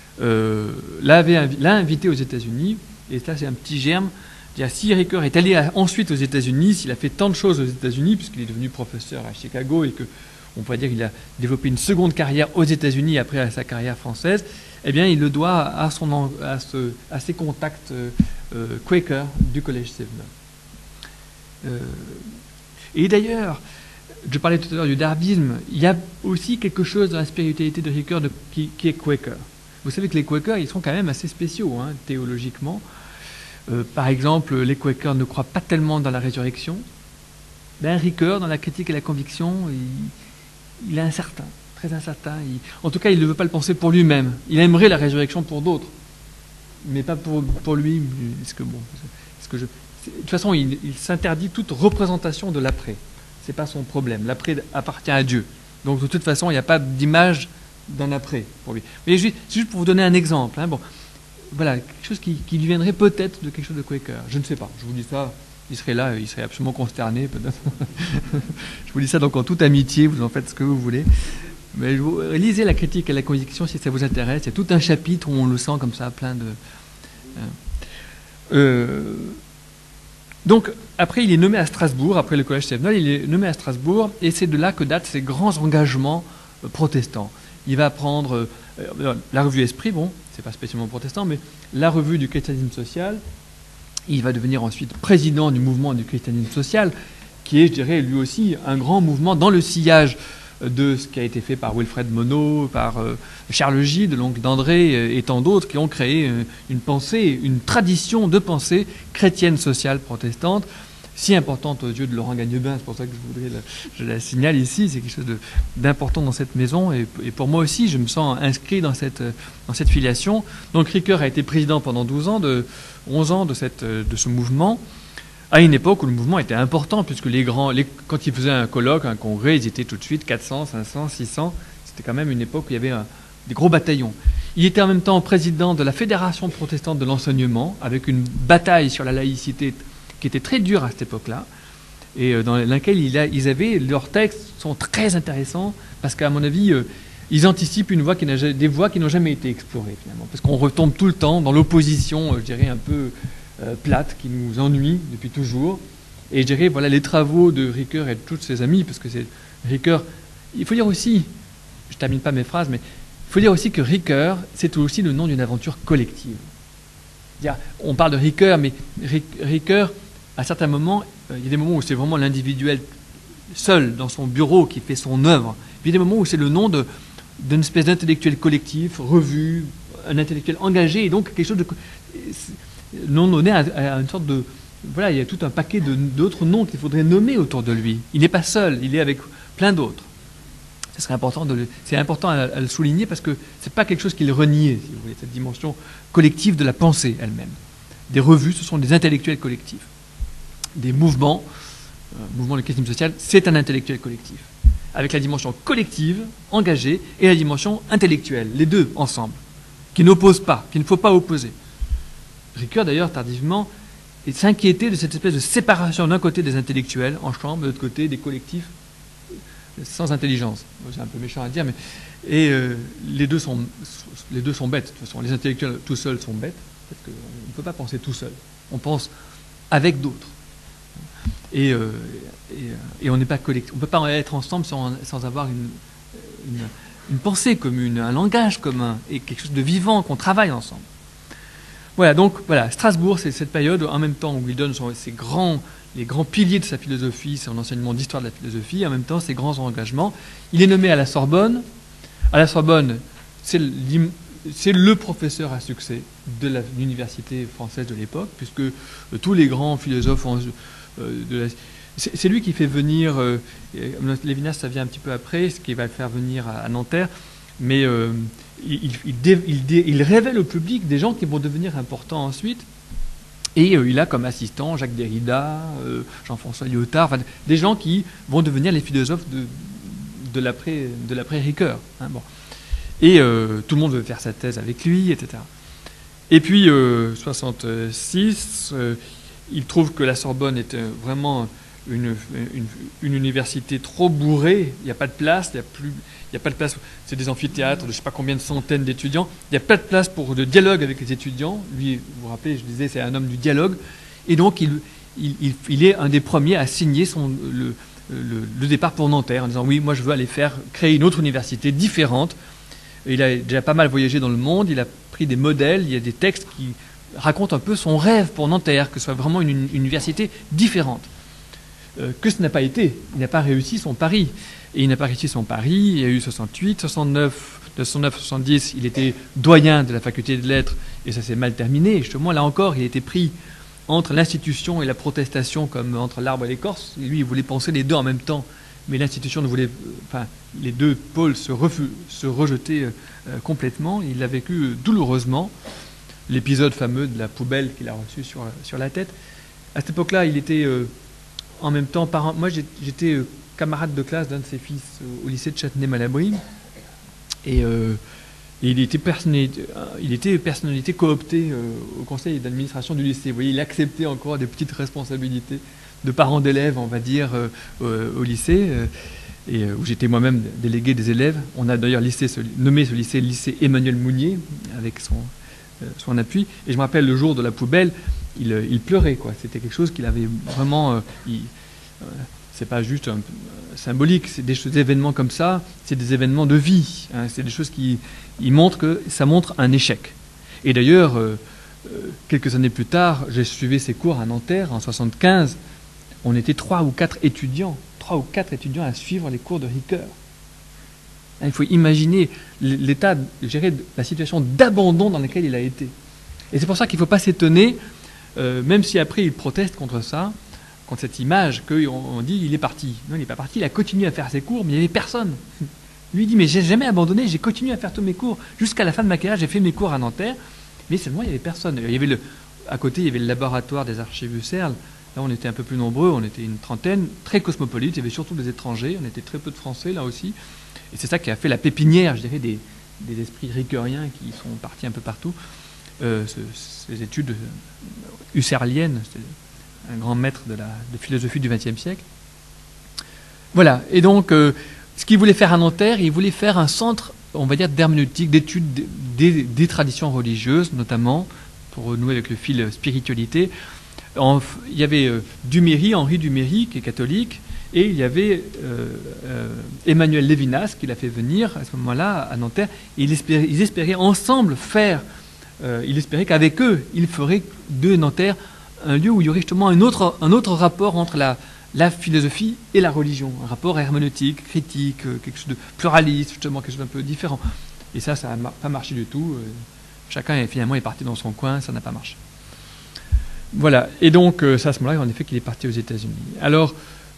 l'a invité aux États-Unis, et ça c'est un petit germe. Si Ricoeur est allé ensuite aux États-Unis, s'il a fait tant de choses aux États-Unis, puisqu'il est devenu professeur à Chicago et qu'on pourrait dire qu'il a développé une seconde carrière aux États-Unis après sa carrière française, eh bien il le doit à ses contacts Quaker du Collège Sevenol. Et d'ailleurs, je parlais tout à l'heure du darbyisme, il y a aussi quelque chose dans la spiritualité de Ricoeur qui est Quaker. Vous savez que les Quakers, ils sont quand même assez spéciaux, théologiquement. Par exemple, les Quakers ne croient pas tellement dans la résurrection. Ricoeur, dans la critique et la conviction, il est incertain, très incertain. En tout cas, il ne veut pas le penser pour lui-même. Il aimerait la résurrection pour d'autres, mais pas pour lui. De toute façon, il s'interdit toute représentation de l'après. Ce n'est pas son problème. L'après appartient à Dieu. Donc, de toute façon, il n'y a pas d'image d'un après pour lui. Mais c'est juste pour vous donner un exemple. Voilà, quelque chose qui lui viendrait peut-être de quelque chose de Quaker. Je ne sais pas, je vous dis ça, il serait là, il serait absolument consterné peut-être. Je vous dis ça donc en toute amitié, vous en faites ce que vous voulez. Mais lisez la critique et la conviction si ça vous intéresse. Il y a tout un chapitre où on le sent comme ça, plein de... Donc, après, il est nommé à Strasbourg, après le Collège Sevenol, il est nommé à Strasbourg, et c'est de là que datent ses grands engagements protestants. Il va prendre la revue Esprit, bon, c'est pas spécialement protestant, mais la revue du christianisme social. Il va devenir ensuite président du mouvement du christianisme social, qui est, je dirais, lui aussi un grand mouvement dans le sillage de ce qui a été fait par Wilfred Monod, par Charles Gide, l'oncle d'André, et tant d'autres qui ont créé une pensée, une tradition de pensée chrétienne sociale protestante, si importante aux yeux de Laurent Gagnebin. C'est pour ça que je la signale ici. C'est quelque chose d'important dans cette maison. Et pour moi aussi, je me sens inscrit dans cette filiation. Donc Ricoeur a été président pendant 11 ans de ce mouvement, à une époque où le mouvement était important, puisque quand ils faisaient un colloque, un congrès, ils étaient tout de suite 400, 500, 600. C'était quand même une époque où il y avait des gros bataillons. Il était en même temps président de la Fédération protestante de l'enseignement, avec une bataille sur la laïcité qui était très dur à cette époque-là, et dans laquelle leurs textes sont très intéressants, parce qu'à mon avis, ils anticipent des voies qui n'ont jamais été explorées, finalement, parce qu'on retombe tout le temps dans l'opposition, je dirais, un peu plate, qui nous ennuie depuis toujours. Et je dirais, voilà, les travaux de Ricoeur et de tous ses amis, parce que c'est Ricoeur, il faut dire aussi, je ne termine pas mes phrases, mais il faut dire aussi que Ricoeur, c'est aussi le nom d'une aventure collective. On parle de Ricoeur, mais Ricoeur, à certains moments, il y a des moments où c'est vraiment l'individuel seul dans son bureau qui fait son œuvre. Puis il y a des moments où c'est le nom d'une espèce d'intellectuel collectif, revu, un intellectuel engagé, et donc quelque chose de non donné à une sorte de... Voilà, il y a tout un paquet d'autres noms qu'il faudrait nommer autour de lui. Il n'est pas seul, il est avec plein d'autres. C'est important à le souligner, parce que ce n'est pas quelque chose qu'il reniait, si vous voulez, cette dimension collective de la pensée elle-même. Des revues, ce sont des intellectuels collectifs. Des mouvements, mouvement du christianisme social, c'est un intellectuel collectif, avec la dimension collective, engagée, et la dimension intellectuelle, les deux ensemble, qui n'opposent pas, qu'il ne faut pas opposer. Ricoeur, d'ailleurs, tardivement, s'inquiétait de cette espèce de séparation d'un côté des intellectuels en chambre, de l'autre côté des collectifs sans intelligence. C'est un peu méchant à dire, mais les deux sont bêtes. De toute façon, les intellectuels tout seuls sont bêtes, parce qu'on ne peut pas penser tout seul. On pense avec d'autres. Et on n'est pas collectif. On ne peut pas être ensemble sans avoir une pensée commune, un langage commun, et quelque chose de vivant, qu'on travaille ensemble. Voilà, donc voilà, Strasbourg, c'est cette période en même temps où il donne les grands piliers de sa philosophie, son enseignement d'histoire de la philosophie, et en même temps ses grands engagements. Il est nommé à la Sorbonne. À la Sorbonne, c'est le professeur à succès de l'université française de l'époque, puisque tous les grands philosophes c'est lui qui fait venir, Lévinas ça vient un petit peu après, ce qui va le faire venir à Nanterre, mais il révèle au public des gens qui vont devenir importants ensuite. Et il a comme assistant Jacques Derrida, Jean-François Lyotard, enfin, des gens qui vont devenir les philosophes de l'après-Ricoeur. Hein, bon. Et tout le monde veut faire sa thèse avec lui, etc. Et puis, 66, il trouve que la Sorbonne est vraiment une université trop bourrée. Il n'y a pas de place, il n'y a pas de place. C'est des amphithéâtres de je ne sais pas combien de centaines d'étudiants. Il n'y a pas de place pour le dialogue avec les étudiants. Lui, vous vous rappelez, je disais, c'est un homme du dialogue. Et donc, il est un des premiers à signer le départ pour Nanterre en disant oui, moi je veux aller créer une autre université différente. Il a déjà pas mal voyagé dans le monde, il a pris des modèles, il y a des textes qui racontent un peu son rêve pour Nanterre, que ce soit vraiment une université différente. Que ce n'a pas été. Il n'a pas réussi son pari. Et il n'a pas réussi son pari, il y a eu 68, 69, de 69 à 70, il était doyen de la faculté de lettres, et ça s'est mal terminé. Justement, là encore, il a été pris entre l'institution et la protestation, comme entre l'arbre et l'écorce. Et lui, il voulait penser les deux en même temps, mais l'institution ne voulait... Enfin, les deux pôles se rejetaient complètement. Il l'a vécu douloureusement. L'épisode fameux de la poubelle qu'il a reçu sur la tête. À cette époque-là, il était en même temps parent. Moi, j'étais camarade de classe d'un de ses fils au lycée de Châtenay-Malabry. Et il était personnalité cooptée au conseil d'administration du lycée. Vous voyez, il acceptait encore des petites responsabilités de parents d'élèves, on va dire, au lycée, où j'étais moi-même délégué des élèves. On a d'ailleurs nommé ce lycée le lycée Emmanuel Mounier, avec son appui. Et je me rappelle, le jour de la poubelle, il pleurait, quoi. C'était quelque chose qu'il avait vraiment... c'est pas juste symbolique, c'est des événements comme ça, c'est des événements de vie. Hein, c'est des choses qui montrent que ça montre un échec. Et d'ailleurs, quelques années plus tard, j'ai suivi ses cours à Nanterre en 75. On était 3 ou 4 étudiants à suivre les cours de Ricoeur. Il faut imaginer l'état, la situation d'abandon dans laquelle il a été. Et c'est pour ça qu'il ne faut pas s'étonner, même si après il proteste contre ça, contre cette image qu'on dit il est parti. Non, il n'est pas parti, il a continué à faire ses cours, mais il n'y avait personne. Lui il dit mais j'ai jamais abandonné, j'ai continué à faire tous mes cours. Jusqu'à la fin de ma carrière, j'ai fait mes cours à Nanterre, mais seulement il n'y avait personne. Il y avait à côté, il y avait le laboratoire des archives Husserl. Là, on était un peu plus nombreux, on était une trentaine, très cosmopolite, il y avait surtout des étrangers, on était très peu de Français là aussi. Et c'est ça qui a fait la pépinière, je dirais, des esprits ricoeuriens qui sont partis un peu partout. Ces études husserliennes, c'est un grand maître de philosophie du XXe siècle. Voilà, et donc, ce qu'il voulait faire à Nanterre, il voulait faire un centre, on va dire, d'herméneutique, d'études des traditions religieuses, notamment, pour renouer avec le fil spiritualité. Il y avait Henri Duméry, qui est catholique, et il y avait Emmanuel Lévinas, qui l'a fait venir à ce moment-là à Nanterre. Et ils espéraient ensemble il espérait qu'avec eux, il ferait de Nanterre un lieu où il y aurait justement un autre rapport entre la philosophie et la religion, un rapport herméneutique, critique, quelque chose de pluraliste, justement, quelque chose d'un peu différent. Et ça n'a pas marché du tout. Chacun finalement est parti dans son coin, ça n'a pas marché. Voilà, et donc c'est à ce moment-là en effet qu'il est parti aux États-Unis. Alors,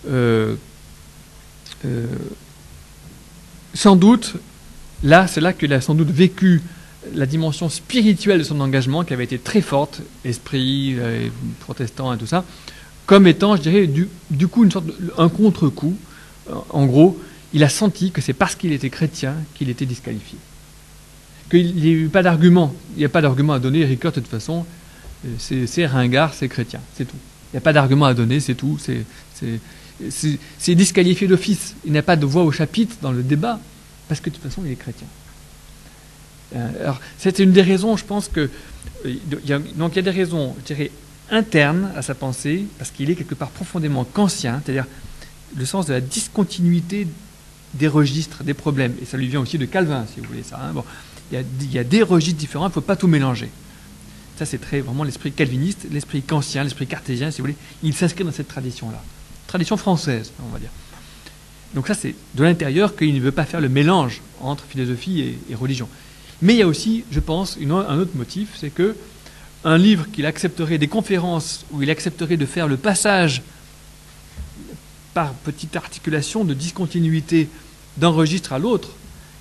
sans doute, c'est là qu'il a sans doute vécu la dimension spirituelle de son engagement, qui avait été très forte, esprit protestant et tout ça, comme étant, je dirais, du coup, un contre-coup. En gros, il a senti que c'est parce qu'il était chrétien qu'il était disqualifié. Qu'il n'y a eu pas d'argument. Il n'y a pas d'argument à donner. Ricoeur, de toute façon, c'est ringard, c'est chrétien, c'est tout. Il n'y a pas d'argument à donner, c'est tout. C'est disqualifié d'office. Il n'y a pas de voix au chapitre dans le débat, parce que de toute façon, il est chrétien. Alors, c'est une des raisons, je pense que... Donc, il y a des raisons, je dirais, internes à sa pensée, parce qu'il est quelque part profondément kantien, c'est-à-dire le sens de la discontinuité des registres, des problèmes. Et ça lui vient aussi de Calvin, si vous voulez ça. Hein. Bon, il y a des registres différents, il ne faut pas tout mélanger. Ça, c'est vraiment l'esprit calviniste, l'esprit kantien, l'esprit cartésien, si vous voulez. Il s'inscrit dans cette tradition-là. Tradition française, on va dire. Donc ça, c'est de l'intérieur qu'il ne veut pas faire le mélange entre philosophie et religion. Mais il y a aussi, je pense, un autre motif, c'est que un livre qu'il accepterait, des conférences où il accepterait de faire le passage par petite articulation de discontinuité d'un registre à l'autre,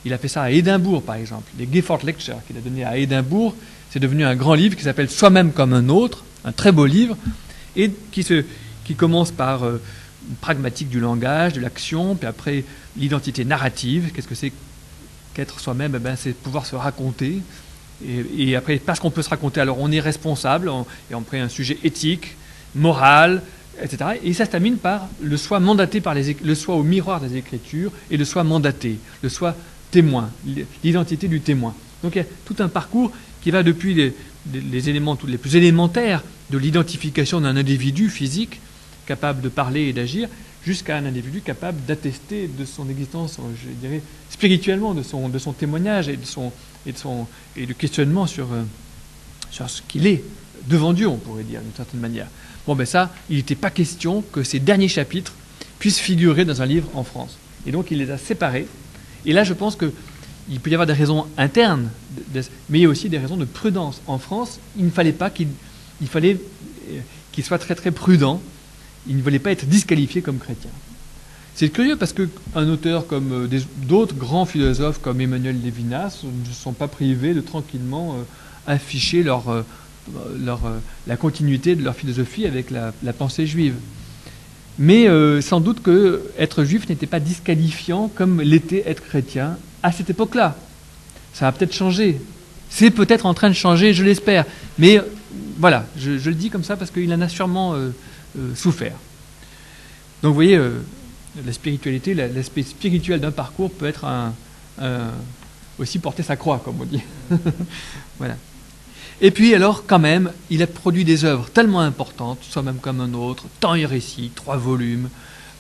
Il a fait ça à Édimbourg, par exemple. Les Gifford Lectures qu'il a donné à Édimbourg, c'est devenu un grand livre qui s'appelle Soi-même comme un autre, un très beau livre, et qui commence par une pragmatique du langage, de l'action, puis après l'identité narrative. Qu'est-ce que c'est qu'être soi-même? Eh ben, c'est pouvoir se raconter. Et après, parce qu'on peut se raconter, alors on est responsable, et on prend un sujet éthique, moral, etc. Et ça se termine par le soi mandaté par le soi au miroir des Écritures et le soi mandaté, le soi témoin, l'identité du témoin. Donc il y a tout un parcours qui va depuis les éléments tous les plus élémentaires de l'identification d'un individu physique capable de parler et d'agir, jusqu'à un individu capable d'attester de son existence, je dirais, spirituellement, de son témoignage et du questionnement sur ce qu'il est devant Dieu, on pourrait dire, d'une certaine manière. Bon, ben ça, il n'était pas question que ces derniers chapitres puissent figurer dans un livre en France. Et donc, il les a séparés. Et là, je pense qu'il peut y avoir des raisons internes, mais il y a aussi des raisons de prudence. En France, il fallait qu'il soit très très prudent. Il ne voulait pas être disqualifié comme chrétien. C'est curieux parce qu'un auteur comme d'autres grands philosophes comme Emmanuel Lévinas ne sont pas privés de tranquillement afficher la continuité de leur philosophie avec la pensée juive. Mais sans doute que être juif n'était pas disqualifiant comme l'était être chrétien à cette époque-là. Ça a peut-être changé. C'est peut-être en train de changer, je l'espère. Mais voilà, je le dis comme ça parce qu'il en a sûrement souffert. Donc vous voyez, la spiritualité, l'aspect spirituel d'un parcours peut être aussi porter sa croix, comme on dit. Voilà. Et puis alors, quand même, il a produit des œuvres tellement importantes, Soi-même comme un autre, Temps et récit, 3 volumes,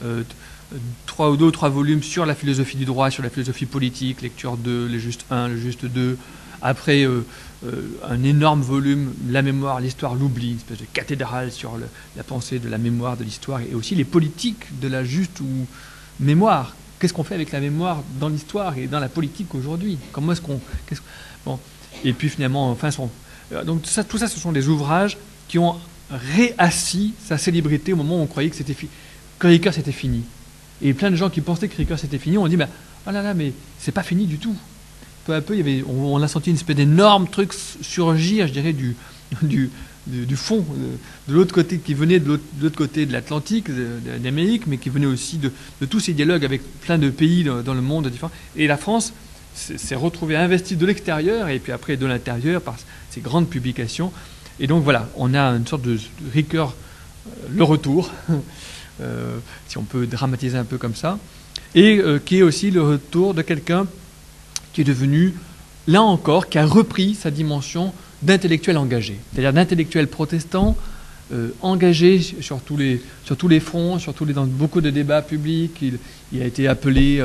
2 ou 3 volumes sur la philosophie du droit, sur la philosophie politique, lecture 2, le juste 1, le juste 2. Après, un énorme volume, La mémoire, l'histoire, l'oubli, une espèce de cathédrale sur la pensée de la mémoire, de l'histoire, et aussi les politiques de la juste ou mémoire. Qu'est-ce qu'on fait avec la mémoire dans l'histoire et dans la politique aujourd'hui? Comment est-ce qu'on... Bon. Et puis finalement, enfin, donc tout ça, ce sont des ouvrages qui ont réassis sa célébrité au moment où on croyait que Ricoeur c'était fini. Et plein de gens qui pensaient que Ricoeur c'était fini ont dit, oh là là, mais c'est pas fini du tout. Peu à peu, on a senti une espèce d'énorme truc surgir, je dirais, du fond, de l'autre côté, qui venait de l'autre côté de l'Atlantique, d'Amérique, mais qui venait aussi de tous ces dialogues avec plein de pays dans le monde différent. Et la France s'est retrouvée investie de l'extérieur et puis après de l'intérieur par ces grandes publications. Et donc voilà, on a une sorte de Ricoeur, le retour, si on peut dramatiser un peu comme ça, et qui est aussi le retour de quelqu'un qui est devenu, là encore, qui a repris sa dimension d'intellectuel engagé, c'est-à-dire d'intellectuel protestant, engagé sur tous les fronts, dans beaucoup de débats publics. Il a été appelé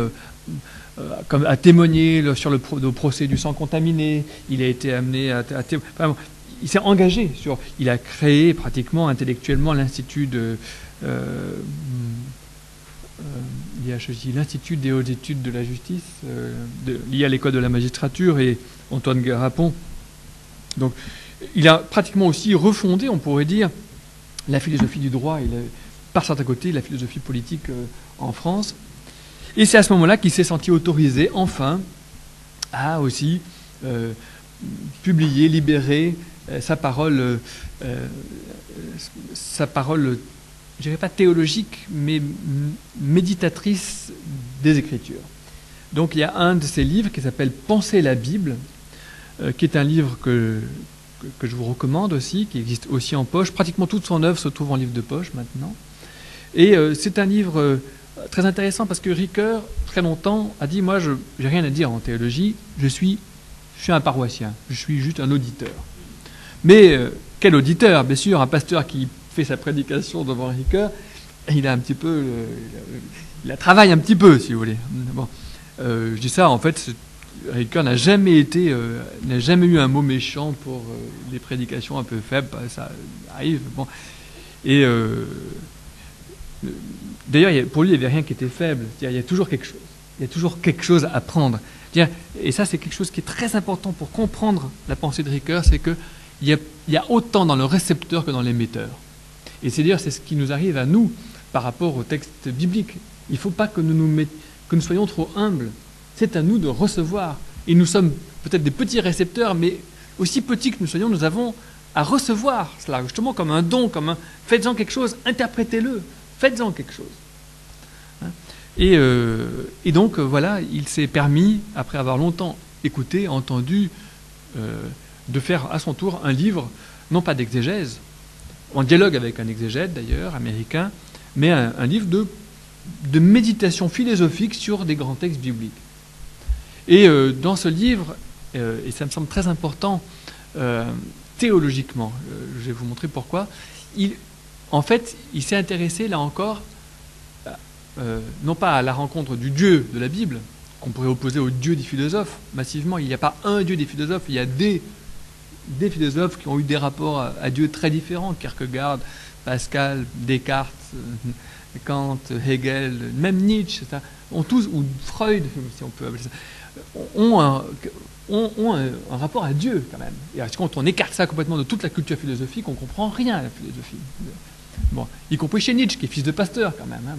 à témoigner sur le procès du sang contaminé. Il a été amené à témoigner. Il s'est engagé il a créé pratiquement intellectuellement l'Institut l'Institut des hautes études de la justice, lié à l'école de la magistrature, et Antoine Garapon. Donc, il a pratiquement aussi refondé, on pourrait dire, la philosophie du droit et par certains côtés la philosophie politique en France. Et c'est à ce moment-là qu'il s'est senti autorisé, enfin, à aussi publier, libérer sa parole, je dirais pas théologique, mais méditatrice des Écritures. Donc il y a un de ses livres qui s'appelle « Penser la Bible », qui est un livre que je vous recommande aussi, qui existe aussi en poche. Pratiquement toute son œuvre se trouve en livre de poche maintenant. Et c'est un livre très intéressant parce que Ricoeur, très longtemps, a dit « Moi, je n'ai rien à dire en théologie, je suis un paroissien, je suis juste un auditeur. » Mais quel auditeur? Bien sûr, un pasteur qui fait sa prédication devant Ricoeur, il la travaille un petit peu, si vous voulez. Bon, je dis ça, en fait, Ricoeur n'a jamais eu un mot méchant pour les prédications un peu faibles, ça arrive. Bon. Et d'ailleurs, pour lui, il n'y avait rien qui était faible. Il y a toujours quelque chose. Il y a toujours quelque chose à apprendre. Et ça, c'est quelque chose qui est très important pour comprendre la pensée de Ricoeur, c'est qu'il y a autant dans le récepteur que dans l'émetteur. Et c'est-à-dire, c'est ce qui nous arrive à nous par rapport au texte biblique. Il ne faut pas que nous soyons trop humbles C'est à nous de recevoir. Et nous sommes peut-être des petits récepteurs, mais aussi petits que nous soyons, nous avons à recevoir cela, justement comme un don, comme un « faites-en quelque chose, interprétez-le, faites-en quelque chose ». Et donc, voilà, il s'est permis, après avoir longtemps écouté, entendu, de faire à son tour un livre, non pas d'exégèse, en dialogue avec un exégète d'ailleurs, américain, mais un livre de méditation philosophique sur des grands textes bibliques. Et dans ce livre, et ça me semble très important théologiquement, je vais vous montrer pourquoi, il s'est intéressé là encore, non pas à la rencontre du Dieu de la Bible, qu'on pourrait opposer au Dieu des philosophes massivement. Il n'y a pas un Dieu des philosophes, il y a des philosophes qui ont eu des rapports à Dieu très différents. Kierkegaard, Pascal, Descartes, Kant, Hegel, même Nietzsche, ça, ont tous, ou Freud, si on peut appeler ça, ont un rapport à Dieu quand même. Et quand on écarte ça complètement de toute la culture philosophique, on ne comprend rien à la philosophie. Bon, y compris chez Nietzsche, qui est fils de pasteur quand même.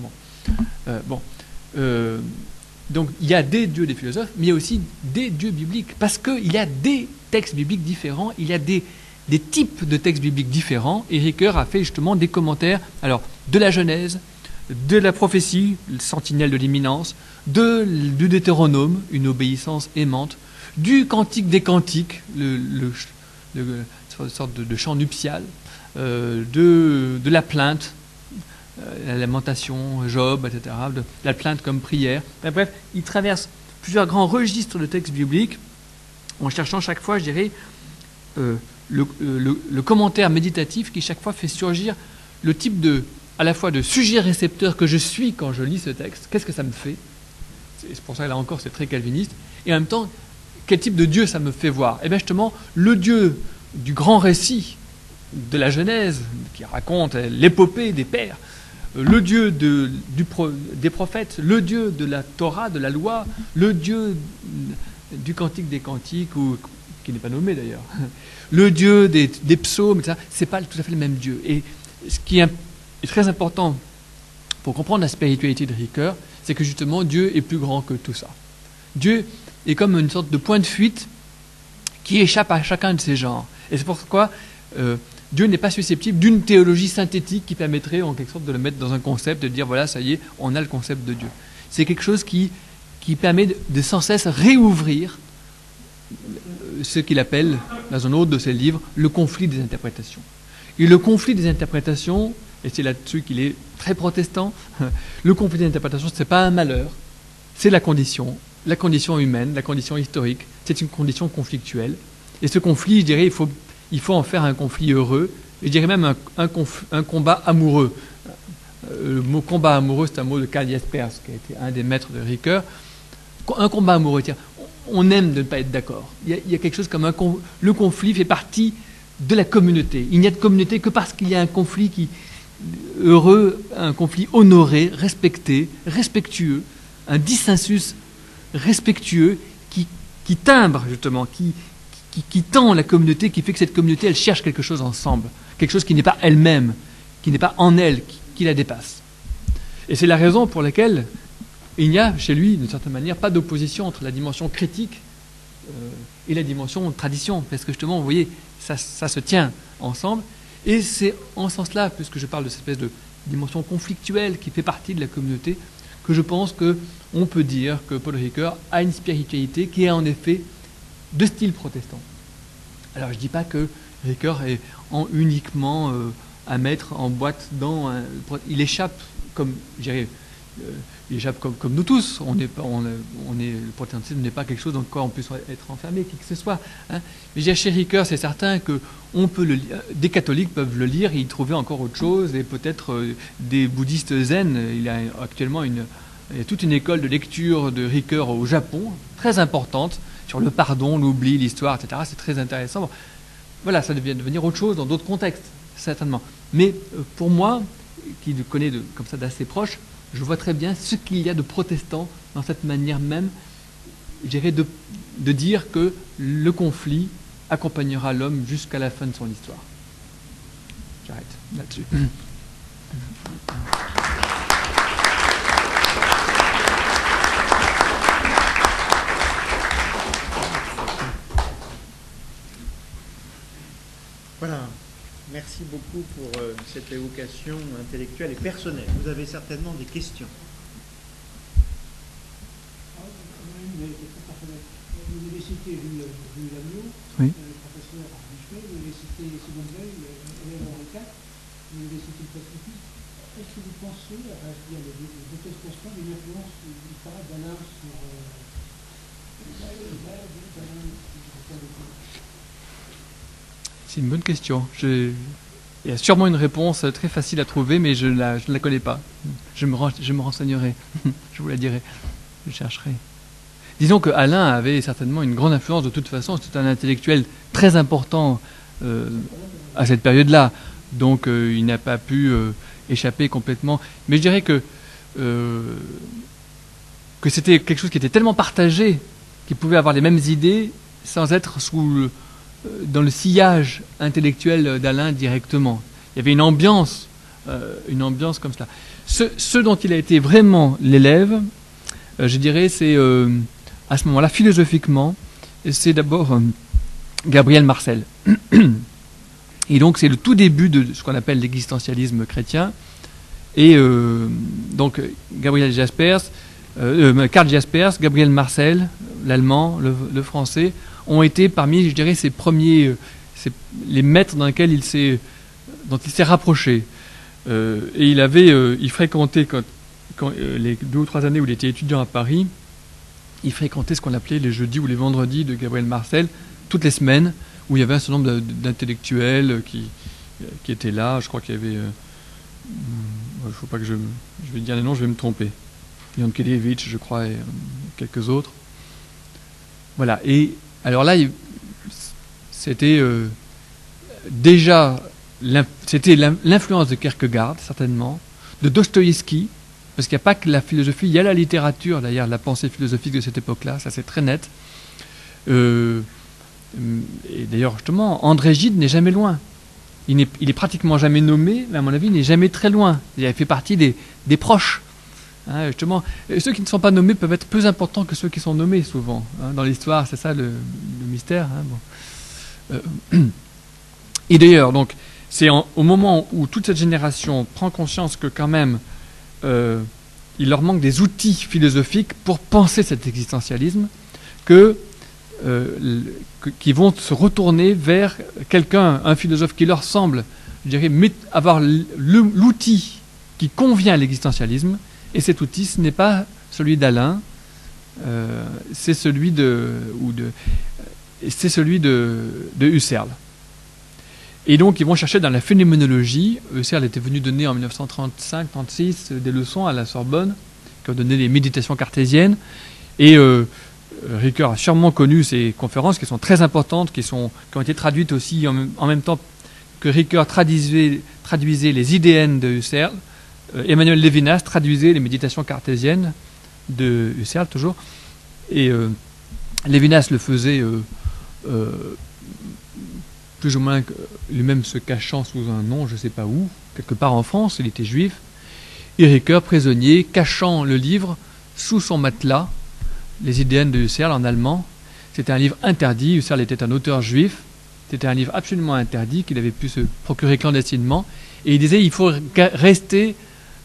Donc il y a des dieux des philosophes, mais il y a aussi des dieux bibliques, parce qu'il y a des textes bibliques différents, il y a des types de textes bibliques différents, et Ricoeur a fait justement des commentaires, alors, de la Genèse, de la prophétie, le sentinelle de l'imminence, du Deutéronome, une obéissance aimante, du Cantique des Cantiques, une sorte de chant nuptial, de la plainte, la lamentation, Job, etc., de la plainte comme prière. Bref, il traverse plusieurs grands registres de textes bibliques en cherchant chaque fois, je dirais, le commentaire méditatif qui chaque fois fait surgir le type à la fois de sujet récepteur que je suis quand je lis ce texte. Qu'est-ce que ça me fait? C'est pour ça, là encore, c'est très calviniste. Et en même temps, quel type de Dieu ça me fait voir? Et bien justement, le Dieu du grand récit de la Genèse, qui raconte l'épopée des pères, le Dieu des prophètes, le Dieu de la Torah, de la loi, le Dieu du Cantique des Cantiques, qui n'est pas nommé d'ailleurs, le Dieu des psaumes, etc., c'est pas tout à fait le même Dieu. Et ce qui est très important pour comprendre la spiritualité de Ricoeur, c'est que justement Dieu est plus grand que tout ça. Dieu est comme une sorte de point de fuite qui échappe à chacun de ces genres. Et c'est pourquoi Dieu n'est pas susceptible d'une théologie synthétique qui permettrait en quelque sorte de le mettre dans un concept, de dire voilà, ça y est, on a le concept de Dieu. C'est quelque chose qui permet de sans cesse réouvrir ce qu'il appelle, dans un autre de ses livres, le conflit des interprétations. Et le conflit des interprétations, et c'est là-dessus qu'il est très protestant, le conflit des interprétations, ce n'est pas un malheur, c'est la condition humaine, la condition historique, c'est une condition conflictuelle. Et ce conflit, je dirais, il faut en faire un conflit heureux, et je dirais même un combat amoureux. Le mot combat amoureux, c'est un mot de Karl Jaspers, qui a été un des maîtres de Ricoeur. Un combat amoureux, tiens, on aime de ne pas être d'accord. Il y a quelque chose comme le conflit fait partie de la communauté. Il n'y a de communauté que parce qu'il y a un conflit heureux, un conflit honoré, respecté, respectueux, un dissensus respectueux qui timbre justement, qui tend la communauté, qui fait que cette communauté, elle cherche quelque chose ensemble, quelque chose qui n'est pas elle-même, qui n'est pas en elle, qui la dépasse. Et c'est la raison pour laquelle il n'y a chez lui, d'une certaine manière, pas d'opposition entre la dimension critique et la dimension tradition, parce que justement, vous voyez, ça se tient ensemble, et c'est en ce sens-là, puisque je parle de cette espèce de dimension conflictuelle qui fait partie de la communauté, que je pense qu'on peut dire que Paul Ricoeur a une spiritualité qui est en effet de style protestant. Alors je ne dis pas que Ricoeur est uniquement à mettre en boîte dans... il échappe, comme je dirais, il échappe comme nous tous. Le protestantisme n'est pas quelque chose dans quoi on peut être enfermé, qui que ce soit. Hein. Mais chez Ricoeur, c'est certain que des catholiques peuvent le lire et y trouver encore autre chose, et peut-être des bouddhistes zen. Il y a actuellement il y a toute une école de lecture de Ricoeur au Japon, très importante, sur le pardon, l'oubli, l'histoire, etc. C'est très intéressant. Bon, voilà, ça devient devenir autre chose dans d'autres contextes, certainement. Mais pour moi, qui le connais comme ça d'assez proche, je vois très bien ce qu'il y a de protestant dans cette manière même, je dirais, de dire que le conflit accompagnera l'homme jusqu'à la fin de son histoire. J'arrête là-dessus. beaucoup pour cette évocation intellectuelle et personnelle. Vous avez certainement des questions. Vous avez cité Jules Amiot, Oui. professeur à Richemont, vous avez cité Simone Veil, Hélène Henri IV, vous avez cité le pacifiste. Est-ce que vous pensez, enfin, je veux dire, les détestations, les influences du parade d'Alain sur C'est une bonne question. Il y a sûrement une réponse très facile à trouver, mais je ne la connais pas. Je me renseignerai. Je vous la dirai. Je chercherai. Disons que Alain avait certainement une grande influence de toute façon. C'est un intellectuel très important à cette période-là. Donc il n'a pas pu échapper complètement. Mais je dirais que c'était quelque chose qui était tellement partagé qu'il pouvait avoir les mêmes idées sans être dans le sillage intellectuel d'Alain directement. Il y avait une ambiance comme cela. Ce dont il a été vraiment l'élève, je dirais, c'est à ce moment-là, philosophiquement, c'est d'abord Gabriel Marcel. Et donc c'est le tout début de ce qu'on appelle l'existentialisme chrétien. Et donc Gabriel Jaspers, Karl Jaspers, Gabriel Marcel, l'allemand, le français, ont été parmi, je dirais, ses premiers, les maîtres dont il s'est rapproché. Et il fréquentait, quand les 2 ou 3 années où il était étudiant à Paris, il fréquentait ce qu'on appelait les jeudis ou les vendredis de Gabriel Marcel, toutes les semaines, où il y avait un certain nombre d'intellectuels qui étaient là. Je crois qu'il y avait... il ne faut pas que je vais dire les noms, je vais me tromper. Yankelevitch, je crois, et quelques autres. Voilà. Et alors là, c'était déjà l'influence de Kierkegaard, certainement, de Dostoïevski, parce qu'il n'y a pas que la philosophie, il y a la littérature, d'ailleurs, la pensée philosophique de cette époque-là, ça c'est très net. Et d'ailleurs, justement, André Gide n'est jamais loin. Il est pratiquement jamais nommé, mais à mon avis, il n'est jamais très loin. Il fait partie des proches. Hein, justement, ceux qui ne sont pas nommés peuvent être plus importants que ceux qui sont nommés, souvent. Hein, dans l'histoire, c'est ça le mystère. Hein, bon. Et d'ailleurs, donc, c'est au moment où toute cette génération prend conscience que quand même, il leur manque des outils philosophiques pour penser cet existentialisme, qui vont se retourner vers quelqu'un, un philosophe qui leur semble, je dirais, avoir l'outil qui convient à l'existentialisme. Et cet outil, ce n'est pas celui d'Alain, c'est celui de Husserl. Et donc, ils vont chercher dans la phénoménologie. Husserl était venu donner en 1935-36 des leçons à la Sorbonne, qui ont donné des méditations cartésiennes. Et Ricoeur a sûrement connu ces conférences qui sont très importantes, qui ont été traduites aussi en même temps que Ricoeur traduisait les idéennes de Husserl. Emmanuel Levinas traduisait les méditations cartésiennes de Husserl, toujours. Et Levinas le faisait plus ou moins lui-même se cachant sous un nom, je ne sais pas où, quelque part en France, il était juif. Et Ricoeur, prisonnier, cachant le livre sous son matelas, les idéennes de Husserl en allemand. C'était un livre interdit. Husserl était un auteur juif. C'était un livre absolument interdit qu'il avait pu se procurer clandestinement. Et il disait il faut rester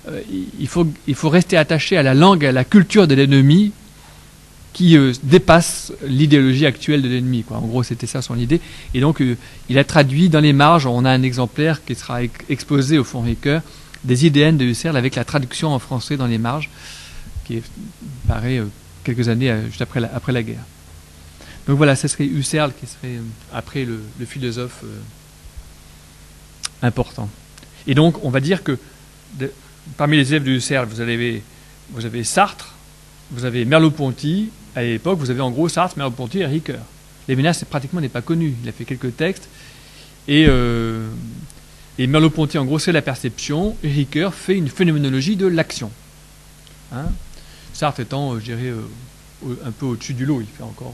attaché à la langue, à la culture de l'ennemi qui dépasse l'idéologie actuelle de l'ennemi. En gros, c'était ça son idée. Et donc, il a traduit dans les marges, on a un exemplaire qui sera exposé au fond Ricoeur, des idéennes de Husserl avec la traduction en français dans les marges, qui paraît quelques années juste après la guerre. Donc voilà, ce serait Husserl qui serait après le philosophe important. Et donc, on va dire que parmi les élèves de Husserl, vous avez Sartre, vous avez Merleau-Ponty. À l'époque, vous avez en gros Sartre, Merleau-Ponty et Ricoeur. Lévinas pratiquement n'est pas connu. Il a fait quelques textes. Et Merleau-Ponty, en gros, c'est la perception. Et Ricoeur fait une phénoménologie de l'action. Hein, Sartre étant, je dirais, un peu au-dessus du lot. Il fait encore...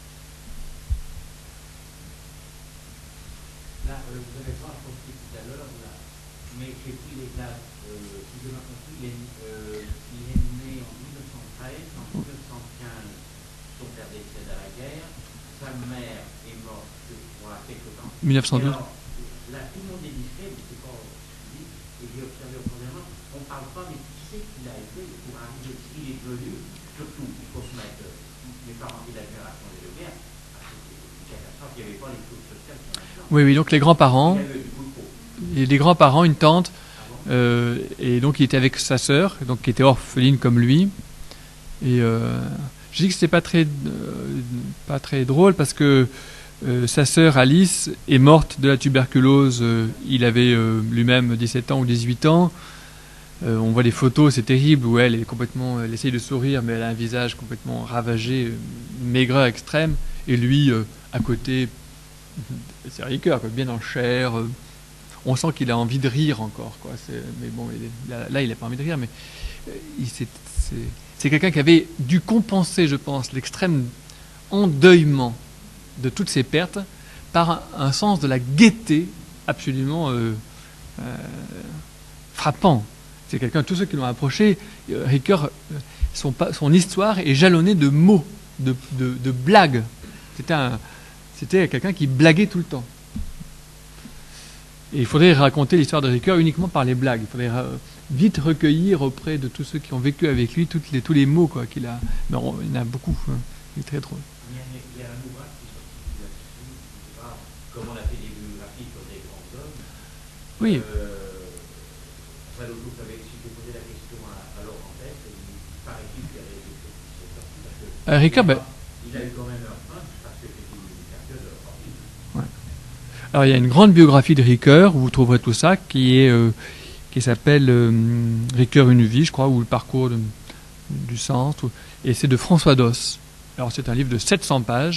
Là, vous avez pas compris tout à l'heure, mais j'ai pris les dates. Si je m'ai compris, il est né en 1913, en 1915, son père décède à la guerre, sa mère est morte, je crois, quelque temps. 1912. Alors, là, tout le monde est discret, vous qu'il a été pour arriver ce qu'il est devenu, surtout les consommateurs, les parents de la génération des Lumières, parce que c'était une génération qui n'avait pas les choses sociales qu'il y a maintenant. Oui, oui, donc les grands-parents, Il y avait du boulot. et les grands-parents, une tante, et donc il était avec sa sœur, donc qui était orpheline comme lui. Et je dis que c'était pas très drôle parce que sa sœur Alice est morte de la tuberculose. Il avait lui-même 17 ans ou 18 ans. On voit des photos, c'est terrible, où elle est complètement, elle essaye de sourire, mais elle a un visage complètement ravagé, maigreur extrême. Et lui, à côté, c'est Ricoeur, quoi, bien en chair. On sent qu'il a envie de rire encore, quoi. Mais bon, là, il n'a pas envie de rire, mais c'est quelqu'un qui avait dû compenser, je pense, l'extrême endeuillement de toutes ces pertes par un sens de la gaieté absolument frappant. C'est quelqu'un, tous ceux qui l'ont approché, Ricoeur, son histoire est jalonnée de mots, de blagues. C'était quelqu'un qui blaguait tout le temps. Et il faudrait raconter l'histoire de Ricoeur uniquement par les blagues. Il faudrait vite recueillir auprès de tous ceux qui ont vécu avec lui tous les mots quoi, qu'il a. Mais il y en a beaucoup. Hein. Il est très drôle. Il y a un ouvrage qui est sorti là-dessus, je ne sais pas comment on a fait des biographies sur des grands hommes. Oui. Enfin, l'autre jour, si j'ai posé la question à Laurent Tête, il paraît-il qu'il y avait des choses qui sont sorties. Ricoeur, il a eu quand même un punch parce que c'était une carrière horrible. Ouais. Alors il y a une grande biographie de Ricoeur, où vous trouverez tout ça, qui s'appelle Ricoeur une vie, je crois, ou le parcours du centre, et c'est de François Doss. Alors c'est un livre de 700 pages.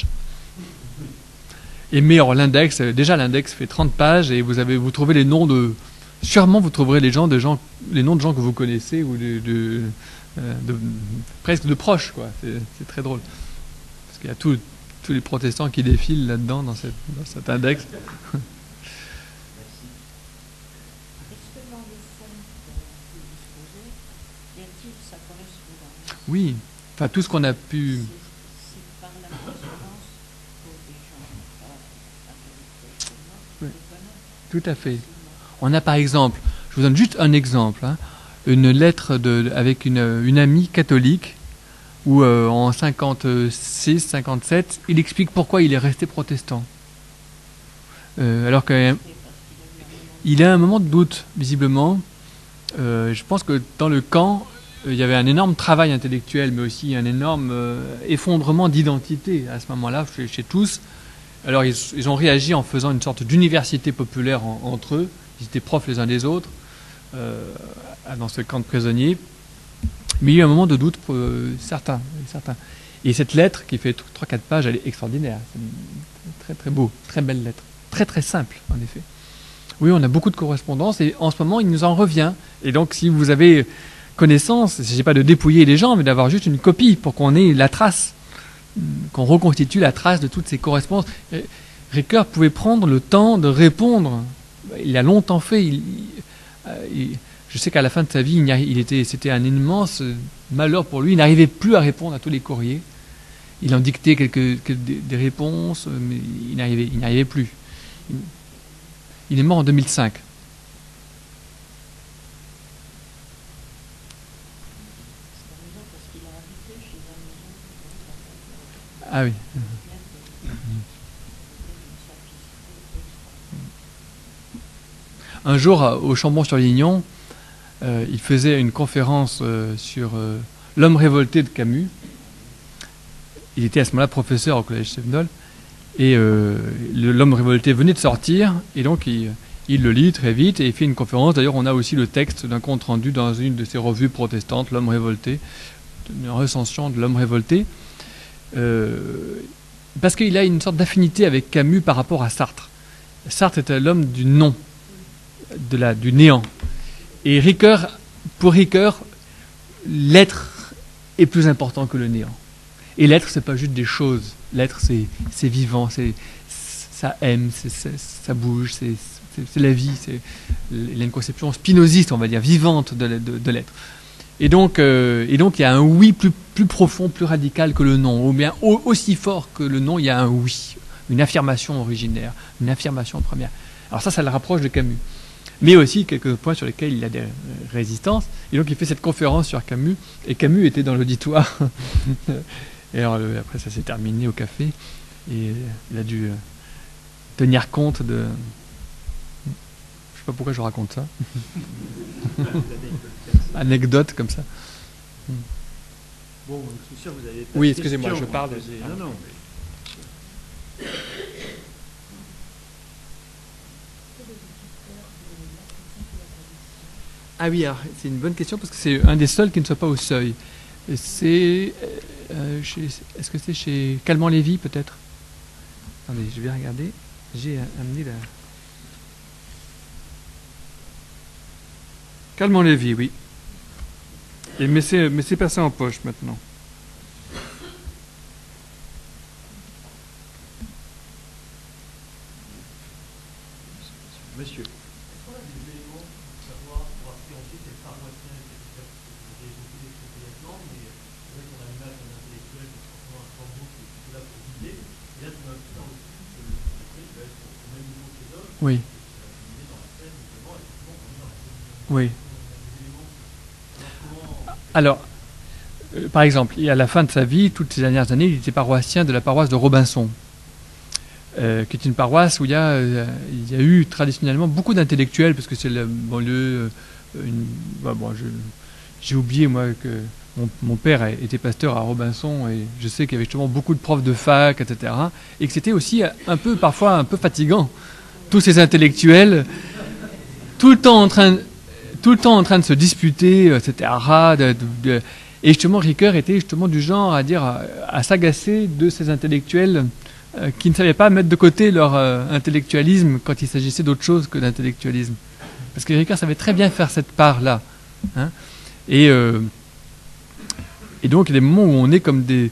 Et mais alors l'index fait 30 pages et vous trouvez les noms de, sûrement vous trouverez les noms de gens que vous connaissez ou presque de proches quoi. C'est très drôle parce qu'il y a tous les protestants qui défilent là-dedans dans cet index. Est-ce que dans les scènes que vous disposez, y a-t-il sa correspondance? Oui, enfin tout ce qu'on a pu. C'est par la correspondance que les gens intellectuels Oui. le connaissent. Tout à fait. On a par exemple, je vous donne juste un exemple, hein, une lettre avec une amie catholique où en 56, 57, il explique pourquoi il est resté protestant. Alors qu'il a un moment de doute, visiblement. Je pense que dans le camp, il y avait un énorme travail intellectuel, mais aussi un énorme effondrement d'identité à ce moment-là, chez tous. Alors ils ont réagi en faisant une sorte d'université populaire entre eux. Ils étaient profs les uns des autres dans ce camp de prisonniers. Mais il y a eu un moment de doute pour certains. Et cette lettre, qui fait 3-4 pages, elle est extraordinaire. C'est très très beau, très belle lettre. Très très simple, en effet. Oui, on a beaucoup de correspondance et en ce moment, il nous en revient. Et donc, si vous avez connaissance, il ne s'agit pas de dépouiller les gens, mais d'avoir juste une copie pour qu'on ait la trace, qu'on reconstitue la trace de toutes ces correspondances. Ricoeur pouvait prendre le temps de répondre. Il l'a longtemps fait. Je sais qu'à la fin de sa vie, c'était un immense malheur pour lui. Il n'arrivait plus à répondre à tous les courriers. Il en dictait des réponses, mais il n'y arrivait plus. Il est mort en 2005. Ah oui. Un jour, au Chambon-sur-Lignon, il faisait une conférence sur l'homme révolté de Camus. Il était à ce moment-là professeur au collège Chevenol. Et l'homme révolté venait de sortir, et donc il le lit très vite, et il fait une conférence. D'ailleurs, on a aussi le texte d'un compte-rendu dans une de ses revues protestantes, L'homme révolté, une recension de l'homme révolté. Parce qu'il a une sorte d'affinité avec Camus par rapport à Sartre. Sartre était l'homme du non, du néant. Et pour Ricoeur, l'être est plus important que le néant. Et l'être, c'est pas juste des choses. L'être, c'est vivant, ça aime, ça bouge, c'est la vie. Il a une conception spinoziste, on va dire, vivante de l'être. Et donc, il y a un oui plus profond, plus radical que le non. Ou bien aussi fort que le non, il y a un oui. Une affirmation originaire, une affirmation première. Alors ça le rapproche de Camus. mais aussi quelques points sur lesquels il a des résistances. Et donc il fait cette conférence sur Camus, et Camus était dans l'auditoire. Et alors après ça s'est terminé au café, et il a dû tenir compte de... Je sais pas pourquoi je raconte ça. Anecdote comme ça. Bon, je suis sûr que vous avez... Oui, excusez-moi, je parle. Non, non. Ah oui, alors, c'est une bonne question parce que c'est un des seuls qui ne soit pas au seuil. C'est est-ce que c'est chez Calment-Lévy peut-être? Attendez, je vais regarder. J'ai amené la... Calment-Lévy, oui. Mais c'est passé en poche maintenant. Monsieur. Oui. Oui. Alors, par exemple, à la fin de sa vie, toutes ces dernières années, il était paroissien de la paroisse de Robinson, qui est une paroisse où il y a eu traditionnellement beaucoup d'intellectuels, parce que c'est le banlieue. J'ai oublié, moi, que mon père était pasteur à Robinson, et je sais qu'il y avait justement beaucoup de profs de fac, etc. Et que c'était aussi parfois un peu fatigant. Tous ces intellectuels, tout le temps en train de se disputer, etc. Et justement, Ricoeur était justement du genre à s'agacer de ces intellectuels qui ne savaient pas mettre de côté leur intellectualisme quand il s'agissait d'autre chose que d'intellectualisme. Parce que Ricoeur savait très bien faire cette part-là. Hein. Et donc, il y a des moments où on est comme des...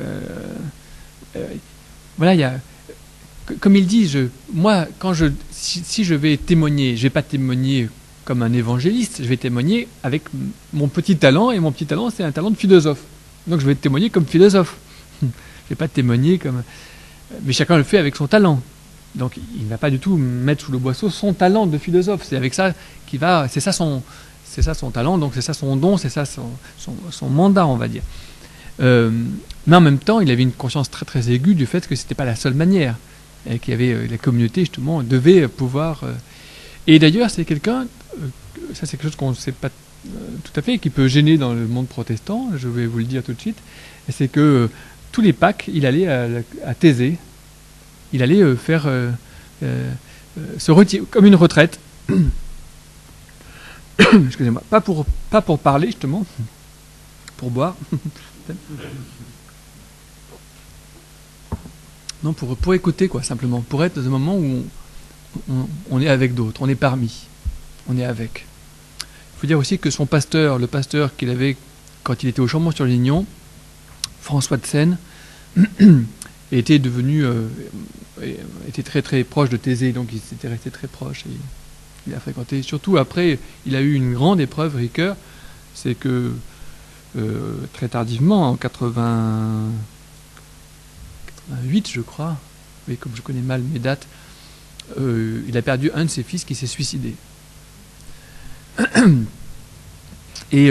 voilà, il y a... Comme il dit, moi, si je vais témoigner, je ne vais pas témoigner comme un évangéliste, je vais témoigner avec mon petit talent, et mon petit talent, c'est un talent de philosophe. Donc je vais témoigner comme philosophe. Je ne vais pas témoigner comme... Mais chacun le fait avec son talent. Donc il ne va pas du tout mettre sous le boisseau son talent de philosophe. C'est avec ça qu'il va... C'est ça son talent, donc c'est ça son don, c'est ça son mandat, on va dire. Mais en même temps, il avait une conscience très très aiguë du fait que ce n'était pas la seule manière. Et qu'il y avait la communauté, justement, devait pouvoir... Et d'ailleurs, c'est quelqu'un, ça c'est quelque chose qu'on ne sait pas tout à fait, qui peut gêner dans le monde protestant, je vais vous le dire tout de suite, et c'est que tous les Pâques, il allait à Thésée, il allait faire se retirer, comme une retraite, excusez-moi, pas pour parler, justement, pour boire, non, pour écouter, quoi, simplement, pour être dans un moment où on est avec d'autres, on est parmi, on est avec. Il faut dire aussi que son pasteur, le pasteur qu'il avait quand il était au Chambon-sur-Lignon, François de Seine, était très très proche de Thésée, donc il s'était resté très proche. Et il a fréquenté, surtout après, il a eu une grande épreuve, Ricoeur, c'est que très tardivement, en 88, je crois, oui, comme je connais mal mes dates, il a perdu un de ses fils qui s'est suicidé. Et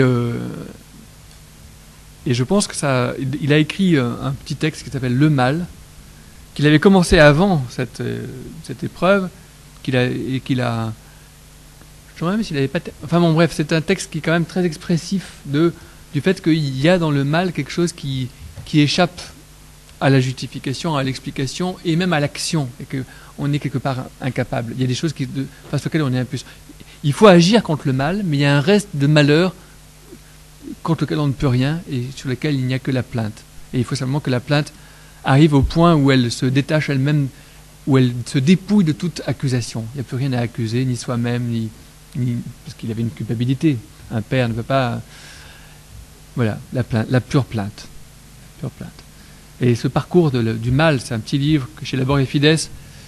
je pense que il a écrit un petit texte qui s'appelle Le Mal, qu'il avait commencé avant cette épreuve, je ne sais même s'il n'avait pas... Enfin bon, bref, c'est un texte qui est quand même très expressif du fait qu'il y a dans le mal quelque chose qui échappe à la justification, à l'explication et même à l'action, et qu'on est quelque part incapable. Il y a des choses face auxquelles on est impuissant. Il faut agir contre le mal, mais il y a un reste de malheur contre lequel on ne peut rien et sur lequel il n'y a que la plainte. Et il faut simplement que la plainte arrive au point où elle se détache elle-même, où elle se dépouille de toute accusation. Il n'y a plus rien à accuser, ni soi-même, ni parce qu'il avait une culpabilité. Un père ne peut pas... Voilà, la pure plainte. La pure plainte. Et ce parcours du mal, c'est un petit livre que chez Labor et Fides,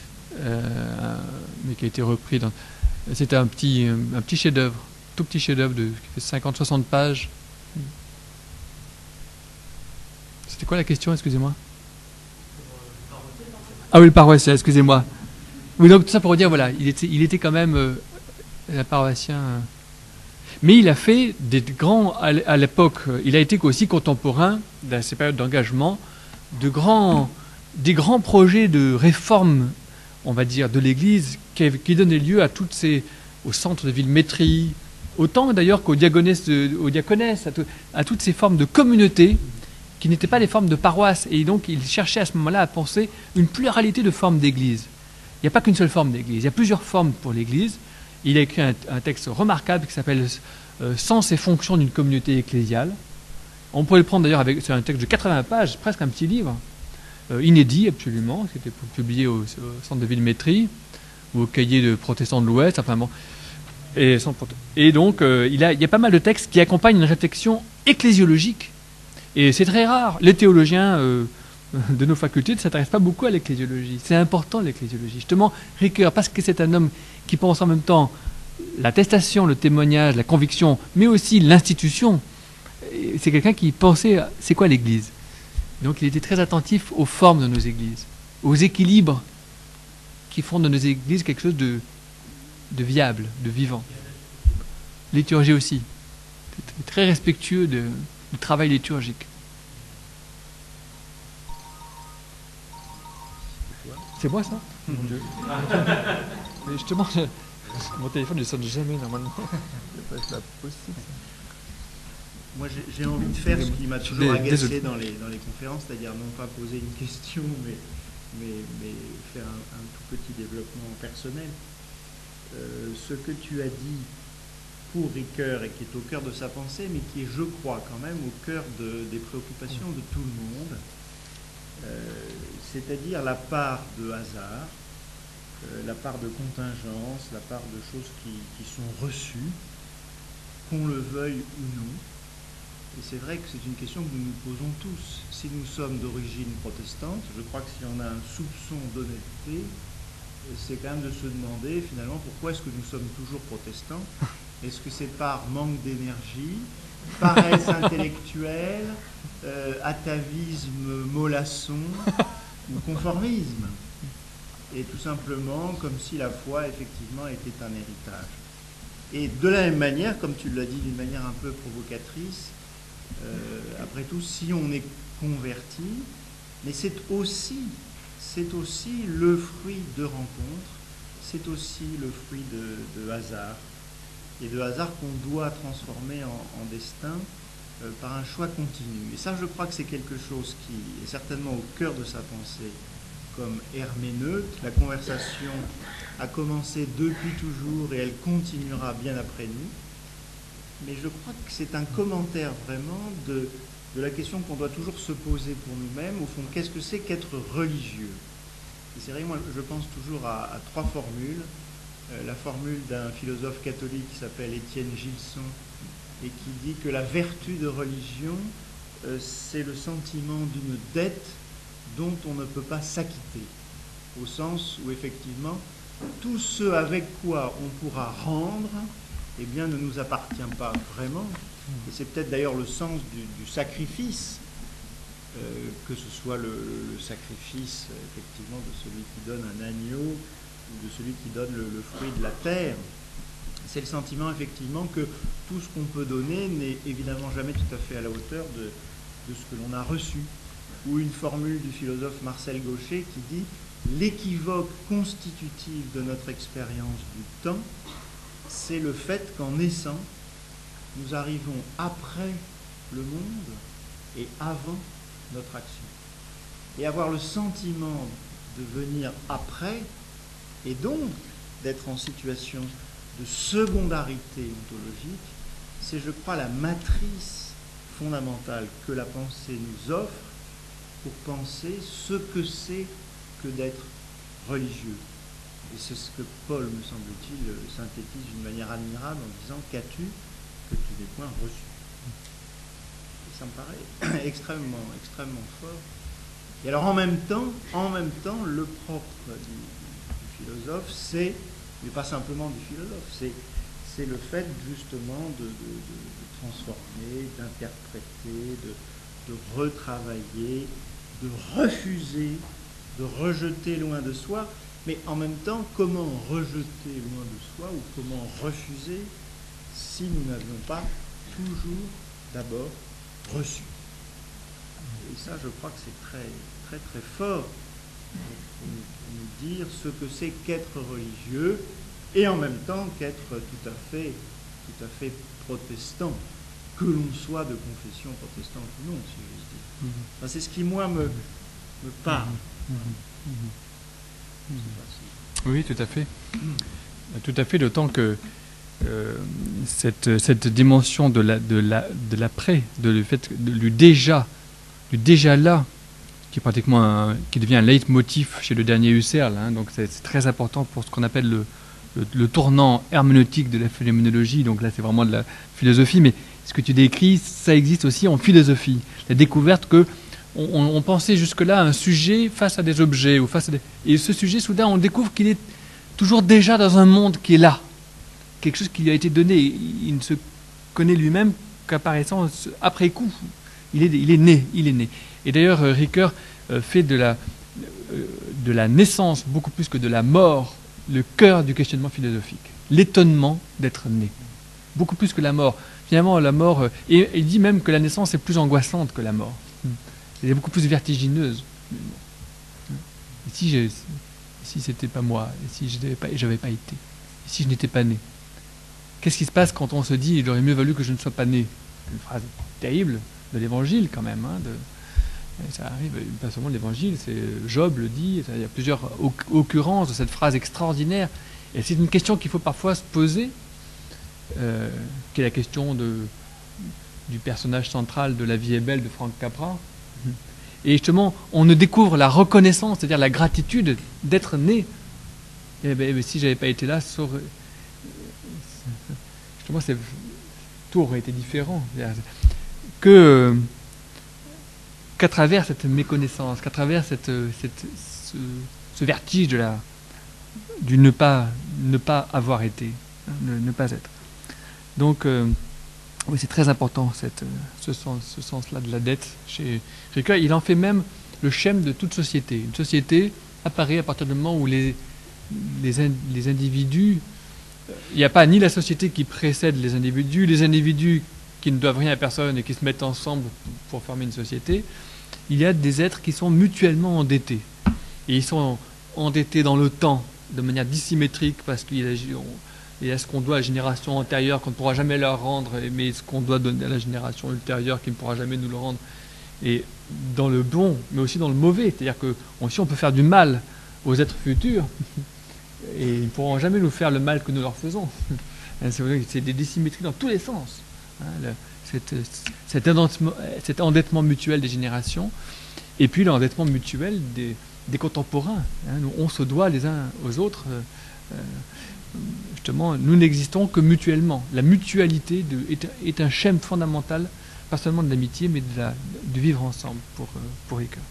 mais qui a été repris dans... C'était un petit chef-d'œuvre, tout petit chef-d'œuvre qui fait 50-60 pages. C'était quoi la question, excusez-moi? Ah oui, le paroissial, excusez-moi. Oui, donc tout ça pour dire, voilà, il était quand même un paroissien. Mais il a fait des grands, à l'époque, il a été aussi contemporain, dans ces périodes d'engagement, des grands projets de réforme, on va dire, de l'Église, qui donnaient lieu à au centre de Ville-Métrie, autant d'ailleurs qu'aux diaconesses, à toutes ces formes de communautés qui n'étaient pas des formes de paroisse. Et donc, il cherchait à ce moment-là à penser une pluralité de formes d'Église. Il n'y a pas qu'une seule forme d'Église, il y a plusieurs formes pour l'Église. Il a écrit un texte remarquable qui s'appelle « Sens et fonctions d'une communauté ecclésiale ». On pourrait le prendre d'ailleurs c'est un texte de 80 pages, presque un petit livre, inédit absolument, qui était publié au centre de Ville-Métrie, ou au cahier de protestants de l'Ouest, enfin bon. Et donc, il y a pas mal de textes qui accompagnent une réflexion ecclésiologique. Et c'est très rare. Les théologiens de nos facultés ne s'intéressent pas beaucoup à l'ecclésiologie. C'est important, l'ecclésiologie. Justement, Ricoeur, parce que c'est un homme qui pense en même temps l'attestation, le témoignage, la conviction, mais aussi l'institution. C'est quelqu'un qui pensait, c'est quoi l'Église? Donc il était très attentif aux formes de nos églises, aux équilibres qui font de nos églises quelque chose de viable, de vivant. Liturgie aussi. Très respectueux du travail liturgique. C'est moi ça? Mon Dieu. Mais justement, mon téléphone ne sonne jamais normalement. C'est pas possible. Moi, j'ai envie de faire ce qui m'a toujours agacé dans les conférences, c'est-à-dire non pas poser une question, mais faire un tout petit développement personnel. Ce que tu as dit pour Ricoeur et qui est au cœur de sa pensée, mais qui est, je crois, quand même au cœur des préoccupations de tout le monde, c'est-à-dire la part de hasard, la part de contingence, la part de choses qui sont reçues, qu'on le veuille ou non. Et c'est vrai que c'est une question que nous nous posons tous. Si nous sommes d'origine protestante, je crois que si on a un soupçon d'honnêteté, c'est quand même de se demander finalement pourquoi est-ce que nous sommes toujours protestants. Est-ce que c'est par manque d'énergie, paresse intellectuelle, atavisme mollasson ou conformisme? Et tout simplement comme si la foi effectivement était un héritage. Et de la même manière, comme tu l'as dit d'une manière un peu provocatrice, après tout, si on est converti, mais c'est aussi le fruit de rencontres, c'est aussi le fruit de hasard, et de hasard qu'on doit transformer en destin par un choix continu. Et ça, je crois que c'est quelque chose qui est certainement au cœur de sa pensée, comme herméneute. La conversation a commencé depuis toujours et elle continuera bien après nous. Mais je crois que c'est un commentaire vraiment de la question qu'on doit toujours se poser pour nous-mêmes. Au fond, qu'est-ce que c'est qu'être religieux? Et c'est vrai, moi, je pense toujours à trois formules. La formule d'un philosophe catholique qui s'appelle Étienne Gilson et qui dit que la vertu de religion, c'est le sentiment d'une dette dont on ne peut pas s'acquitter. Au sens où, effectivement, tout ce avec quoi on pourra rendre, eh bien, ne nous appartient pas vraiment. Et c'est peut-être d'ailleurs le sens du sacrifice, que ce soit le sacrifice, effectivement, de celui qui donne un agneau ou de celui qui donne le fruit de la terre. C'est le sentiment, effectivement, que tout ce qu'on peut donner n'est évidemment jamais tout à fait à la hauteur de ce que l'on a reçu. Ou une formule du philosophe Marcel Gauchet qui dit « L'équivoque constitutif de notre expérience du temps, c'est le fait qu'en naissant, nous arrivons après le monde et avant notre action. Et avoir le sentiment de venir après, et donc d'être en situation de secondarité ontologique, c'est, je crois, la matrice fondamentale que la pensée nous offre pour penser ce que c'est que d'être religieux. Et c'est ce que Paul, me semble-t-il, synthétise d'une manière admirable en disant « Qu'as-tu que tu n'aies point reçu ?» Et ça me paraît extrêmement, extrêmement fort. Et alors en même temps, le propre du philosophe, c'est, mais pas simplement du philosophe, c'est le fait justement de transformer, d'interpréter, de retravailler, de refuser, de rejeter loin de soi, Mais en même temps, comment rejeter loin de soi ou comment refuser si nous n'avions pas toujours d'abord reçu? Et ça, je crois que c'est très, très, très fort pour nous dire ce que c'est qu'être religieux et en même temps qu'être tout à fait protestant, que l'on soit de confession protestante ou non, si j'ose dire. Enfin, c'est ce qui, moi, me parle. Je sais pas si- Oui, tout à fait. Tout à fait, d'autant que cette dimension de l'après, le fait du déjà là, qui est pratiquement qui devient un leitmotiv chez le dernier Husserl, hein, donc c'est très important pour ce qu'on appelle le tournant herméneutique de la phénoménologie. Donc là, c'est vraiment de la philosophie, mais ce que tu décris, ça existe aussi en philosophie. La découverte que on pensait jusque-là à un sujet face à des objets ou et ce sujet, soudain, on découvre qu'il est toujours déjà dans un monde qui est là, quelque chose qui lui a été donné. Il ne se connaît lui-même qu'apparaissant après coup. Il est né. Et d'ailleurs, Ricoeur fait de la naissance beaucoup plus que de la mort le cœur du questionnement philosophique. L'étonnement d'être né, beaucoup plus que la mort. Finalement, la mort, et il dit même que la naissance est plus angoissante que la mort. Elle est beaucoup plus vertigineuse. Et si c'était pas moi, et si j'avais pas été, et si je n'étais pas né, qu'est-ce qui se passe quand on se dit il aurait mieux valu que je ne sois pas né? Une phrase terrible de l'Évangile quand même. Ça arrive, pas seulement de l'Évangile, c'est Job le dit. Il y a plusieurs occurrences de cette phrase extraordinaire. Et c'est une question qu'il faut parfois se poser, qui est la question du personnage central de La vie est belle de Frank Capra. Et justement, on ne découvre la reconnaissance, c'est-à-dire la gratitude d'être né. Et ben, si j'avais pas été là, justement, tout aurait été différent. Qu'à travers cette méconnaissance, qu'à travers ce vertige du ne pas avoir été, ne pas être. Donc, oui, c'est très important ce sens-là de la dette chez Ricoeur. Il en fait même le schème de toute société. Une société apparaît à partir du moment où les individus, il n'y a pas ni la société qui précède les individus qui ne doivent rien à personne et qui se mettent ensemble pour former une société. Il y a des êtres qui sont mutuellement endettés. Et ils sont endettés dans le temps, de manière dissymétrique, parce qu'il y a ce qu'on doit à la génération antérieure qu'on ne pourra jamais leur rendre, mais ce qu'on doit donner à la génération ultérieure qui ne pourra jamais nous le rendre. Et dans le bon, mais aussi dans le mauvais. C'est-à-dire que aussi on peut faire du mal aux êtres futurs, et ils ne pourront jamais nous faire le mal que nous leur faisons. C'est des dissymétries dans tous les sens. Cet endettement mutuel des générations, et puis l'endettement mutuel des contemporains. On se doit les uns aux autres. Justement, nous n'existons que mutuellement. La mutualité est un schème fondamental, pas seulement de l'amitié, mais de vivre ensemble pour Ricoeur.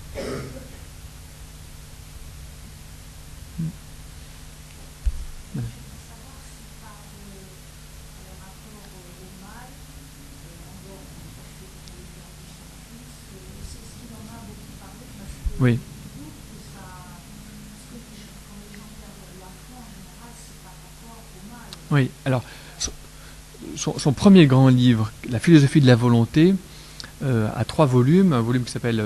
Oui. Oui, alors, son premier grand livre, La philosophie de la volonté, a 3 volumes. Un volume qui s'appelle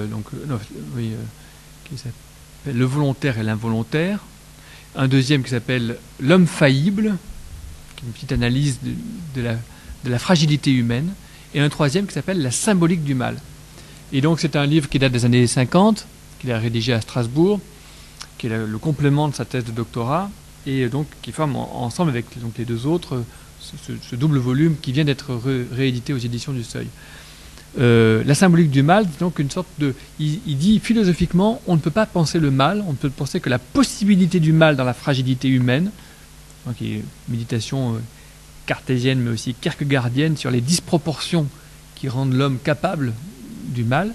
Le volontaire et l'involontaire. Un deuxième qui s'appelle L'homme faillible, qui est une petite analyse de la fragilité humaine. Et un troisième qui s'appelle La symbolique du mal. Et donc, c'est un livre qui date des années 50, qu'il a rédigé à Strasbourg, qui est le complément de sa thèse de doctorat, et donc qui forme ensemble avec les 2 autres ce double volume qui vient d'être réédité aux éditions du Seuil. La symbolique du mal, donc une sorte de... Il dit philosophiquement, on ne peut pas penser le mal, on ne peut penser que la possibilité du mal dans la fragilité humaine, donc qui est une méditation cartésienne mais aussi kierkegaardienne sur les disproportions qui rendent l'homme capable du mal.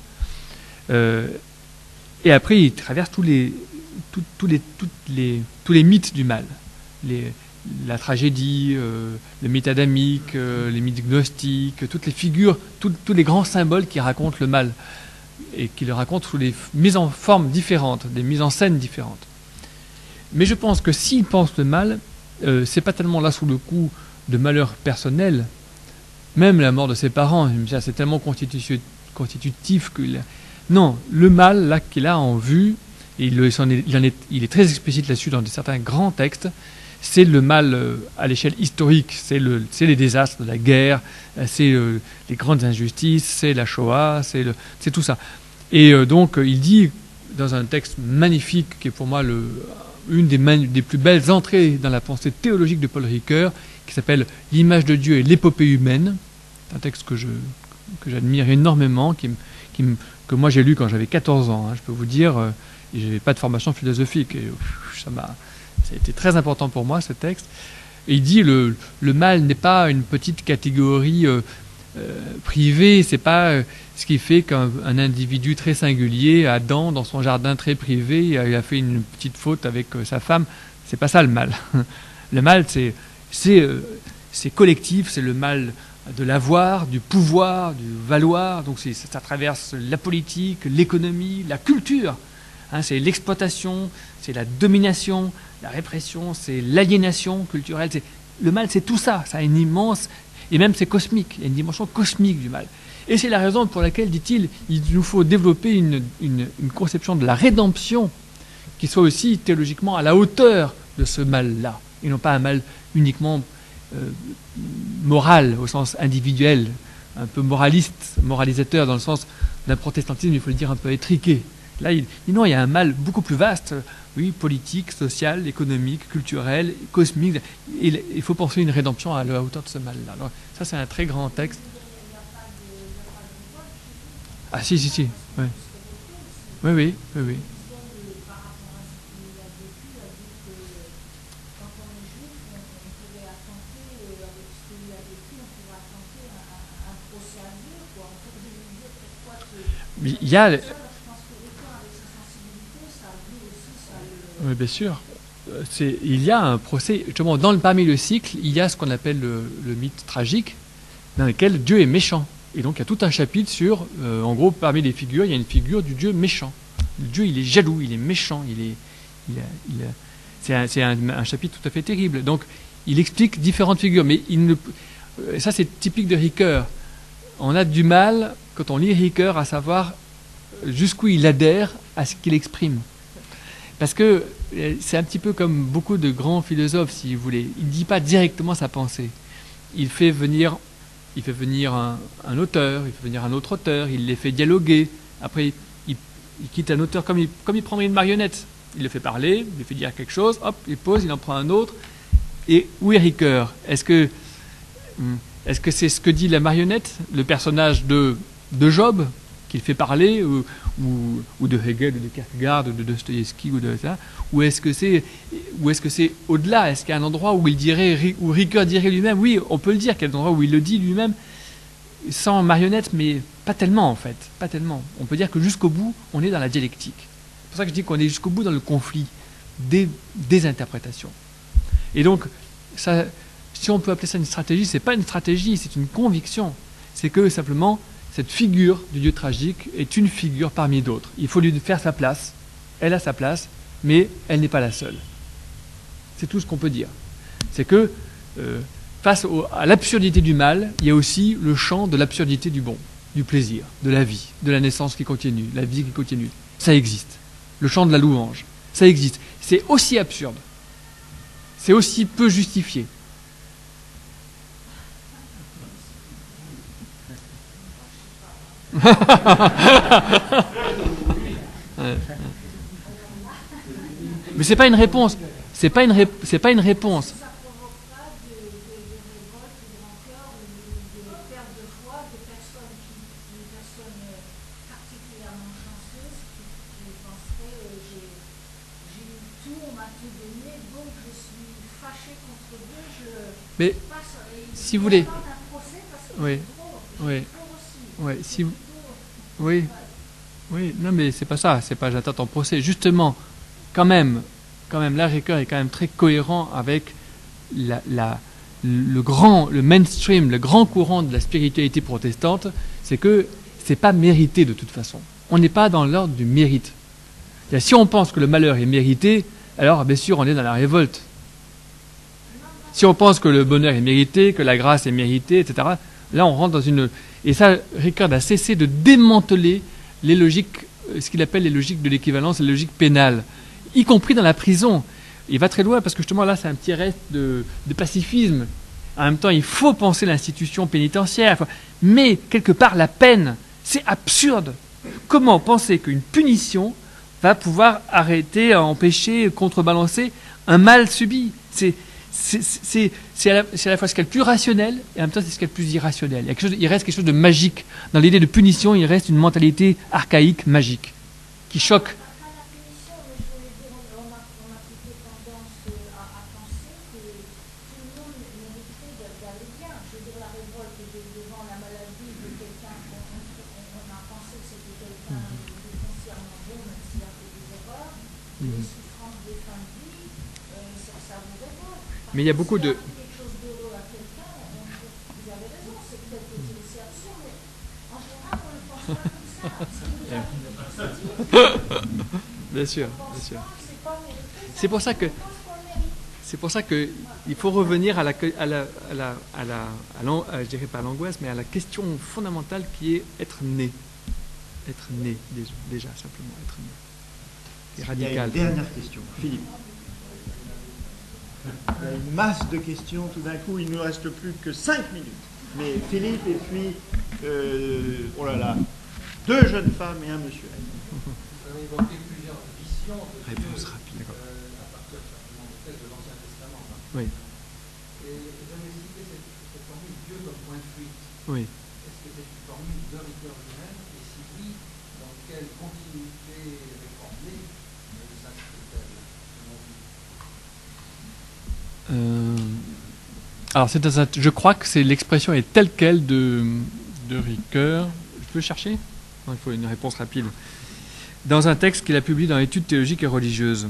Et après, il traverse tous les mythes du mal. La tragédie, le mythe adamique, les mythes gnostiques, toutes les figures, tous les grands symboles qui racontent le mal et qui le racontent sous des mises en forme différentes, des mises en scène différentes. Mais je pense que s'il pense le mal, c'est pas tellement là sous le coup de malheur personnel, même la mort de ses parents, c'est tellement constitutif que... Non, le mal là qu'il a en vue, et il est très explicite là-dessus dans certains grands textes, c'est le mal à l'échelle historique, c'est les désastres de la guerre, c'est les grandes injustices, c'est la Shoah, c'est tout ça. Et donc il dit dans un texte magnifique qui est pour moi une des plus belles entrées dans la pensée théologique de Paul Ricoeur, qui s'appelle « L'image de Dieu et l'épopée humaine ». C'est un texte que j'admire énormément, que moi j'ai lu quand j'avais 14 ans, hein, je peux vous dire, et je n'avais pas de formation philosophique, et ça a été très important pour moi ce texte. Et il dit le mal n'est pas une petite catégorie privée, c'est pas ce qui fait qu'un individu très singulier, Adam, dans son jardin très privé, il a fait une petite faute avec sa femme. C'est pas ça le mal. Le mal, c'est collectif, c'est le mal de l'avoir, du pouvoir, du valoir. Donc ça traverse la politique, l'économie, la culture. Hein, c'est l'exploitation, c'est la domination, la répression, c'est l'aliénation culturelle. Le mal, c'est tout ça. Ça a une immense... Et même c'est cosmique. Il y a une dimension cosmique du mal. Et c'est la raison pour laquelle, dit-il, il nous faut développer une conception de la rédemption qui soit aussi théologiquement à la hauteur de ce mal-là. Et non pas un mal uniquement moral, au sens individuel, un peu moralisateur, dans le sens d'un protestantisme, il faut le dire, un peu étriqué. Là, il dit non, il y a un mal beaucoup plus vaste, oui, politique, social, économique, culturel, cosmique. Il faut penser une rédemption à la hauteur de ce mal-là. Alors, ça, c'est un très grand texte. Ah, si. Oui. Oui. Il y a... Oui, bien sûr. Il y a un procès, justement, parmi le cycle, il y a ce qu'on appelle le mythe tragique, dans lequel Dieu est méchant. Et donc il y a tout un chapitre sur, en gros, parmi les figures, il y a une figure du Dieu méchant. Le Dieu, il est jaloux, il est méchant, c'est un chapitre tout à fait terrible. Donc il explique différentes figures, mais ça c'est typique de Ricoeur. On a du mal, quand on lit Ricoeur, à savoir jusqu'où il adhère à ce qu'il exprime. Parce que c'est un petit peu comme beaucoup de grands philosophes, si vous voulez. Il ne dit pas directement sa pensée. Il fait venir un auteur, il fait venir un autre auteur, il les fait dialoguer. Après, il quitte un auteur comme il prendrait une marionnette. Il le fait parler, il lui fait dire quelque chose, hop, il pose, il en prend un autre. Et où est Ricoeur ? Est-ce que c'est ce que dit la marionnette, le personnage de Job, qu'il fait parler, ou de Hegel, ou de Kierkegaard, ou de Dostoïevski, ou de ça, ou est-ce que c'est au-delà ? Est-ce qu'il y a un endroit où Ricoeur dirait lui-même, oui, on peut le dire, qu'il y a un endroit où il le dit lui-même, sans marionnette, mais pas tellement en fait, pas tellement. On peut dire que jusqu'au bout, on est dans la dialectique. C'est pour ça que je dis qu'on est jusqu'au bout dans le conflit des interprétations. Et donc, ça, si on peut appeler ça une stratégie, c'est pas une stratégie, c'est une conviction. C'est que simplement, cette figure du Dieu tragique est une figure parmi d'autres. Il faut lui faire sa place. Elle a sa place, mais elle n'est pas la seule. C'est tout ce qu'on peut dire. C'est que face à l'absurdité du mal, il y a aussi le chant de l'absurdité du bon, du plaisir, de la vie, de la naissance qui continue, la vie qui continue. Ça existe. Le chant de la louange, ça existe. C'est aussi absurde. C'est aussi peu justifié. Mais c'est pas une réponse. C'est pas une réponse. Mais si vous voulez, oui, si oui, non mais c'est pas ça, c'est pas j'attends ton procès. Justement, quand même, là Ricoeur est quand même très cohérent avec le mainstream, le grand courant de la spiritualité protestante, c'est que c'est pas mérité de toute façon. On n'est pas dans l'ordre du mérite. Si on pense que le malheur est mérité, alors bien sûr on est dans la révolte. Si on pense que le bonheur est mérité, que la grâce est méritée, etc., là on rentre dans une... Et ça, Ricard a cessé de démanteler les logiques, ce qu'il appelle les logiques de l'équivalence, les logiques pénales, y compris dans la prison. Il va très loin parce que justement là c'est un petit reste de pacifisme. En même temps, il faut penser l'institution pénitentiaire. Mais quelque part, la peine, c'est absurde. Comment penser qu'une punition va pouvoir arrêter, empêcher, contrebalancer un mal subi? C'est à la fois ce qu'il y a de plus rationnel et en même temps c'est ce qu'il y a de plus irrationnel. Il reste quelque chose de magique. Dans l'idée de punition, il reste une mentalité archaïque, magique, qui choque. Mais il y a beaucoup de... Bien sûr, bien sûr. C'est pour ça que il faut revenir à la je dirais pas à l'angoisse, mais à la question fondamentale qui est être né. Être né, déjà simplement, être né. C'est radical. Il y a une dernière question. Philippe. Il y a une masse de questions, tout d'un coup, il ne nous reste plus que 5 minutes. Mais Philippe et puis, oh là là, 2 jeunes femmes et un monsieur. Vous avez évoqué plusieurs visions de Dieu, Réponse rapide. à partir certainement de textes de l'Ancien Testament. Oui. Et vous avez cité cette formule Dieu comme point de fuite. Oui. Est-ce que c'est une formule de Ricoeur lui-même? Et si oui, dans quelle continuité réformée s'inscrit-elle selon vous? Alors, je crois que l'expression est telle quelle de Ricoeur. Je peux chercher? Non, il faut une réponse rapide. Dans un texte qu'il a publié dans Études théologiques et religieuses.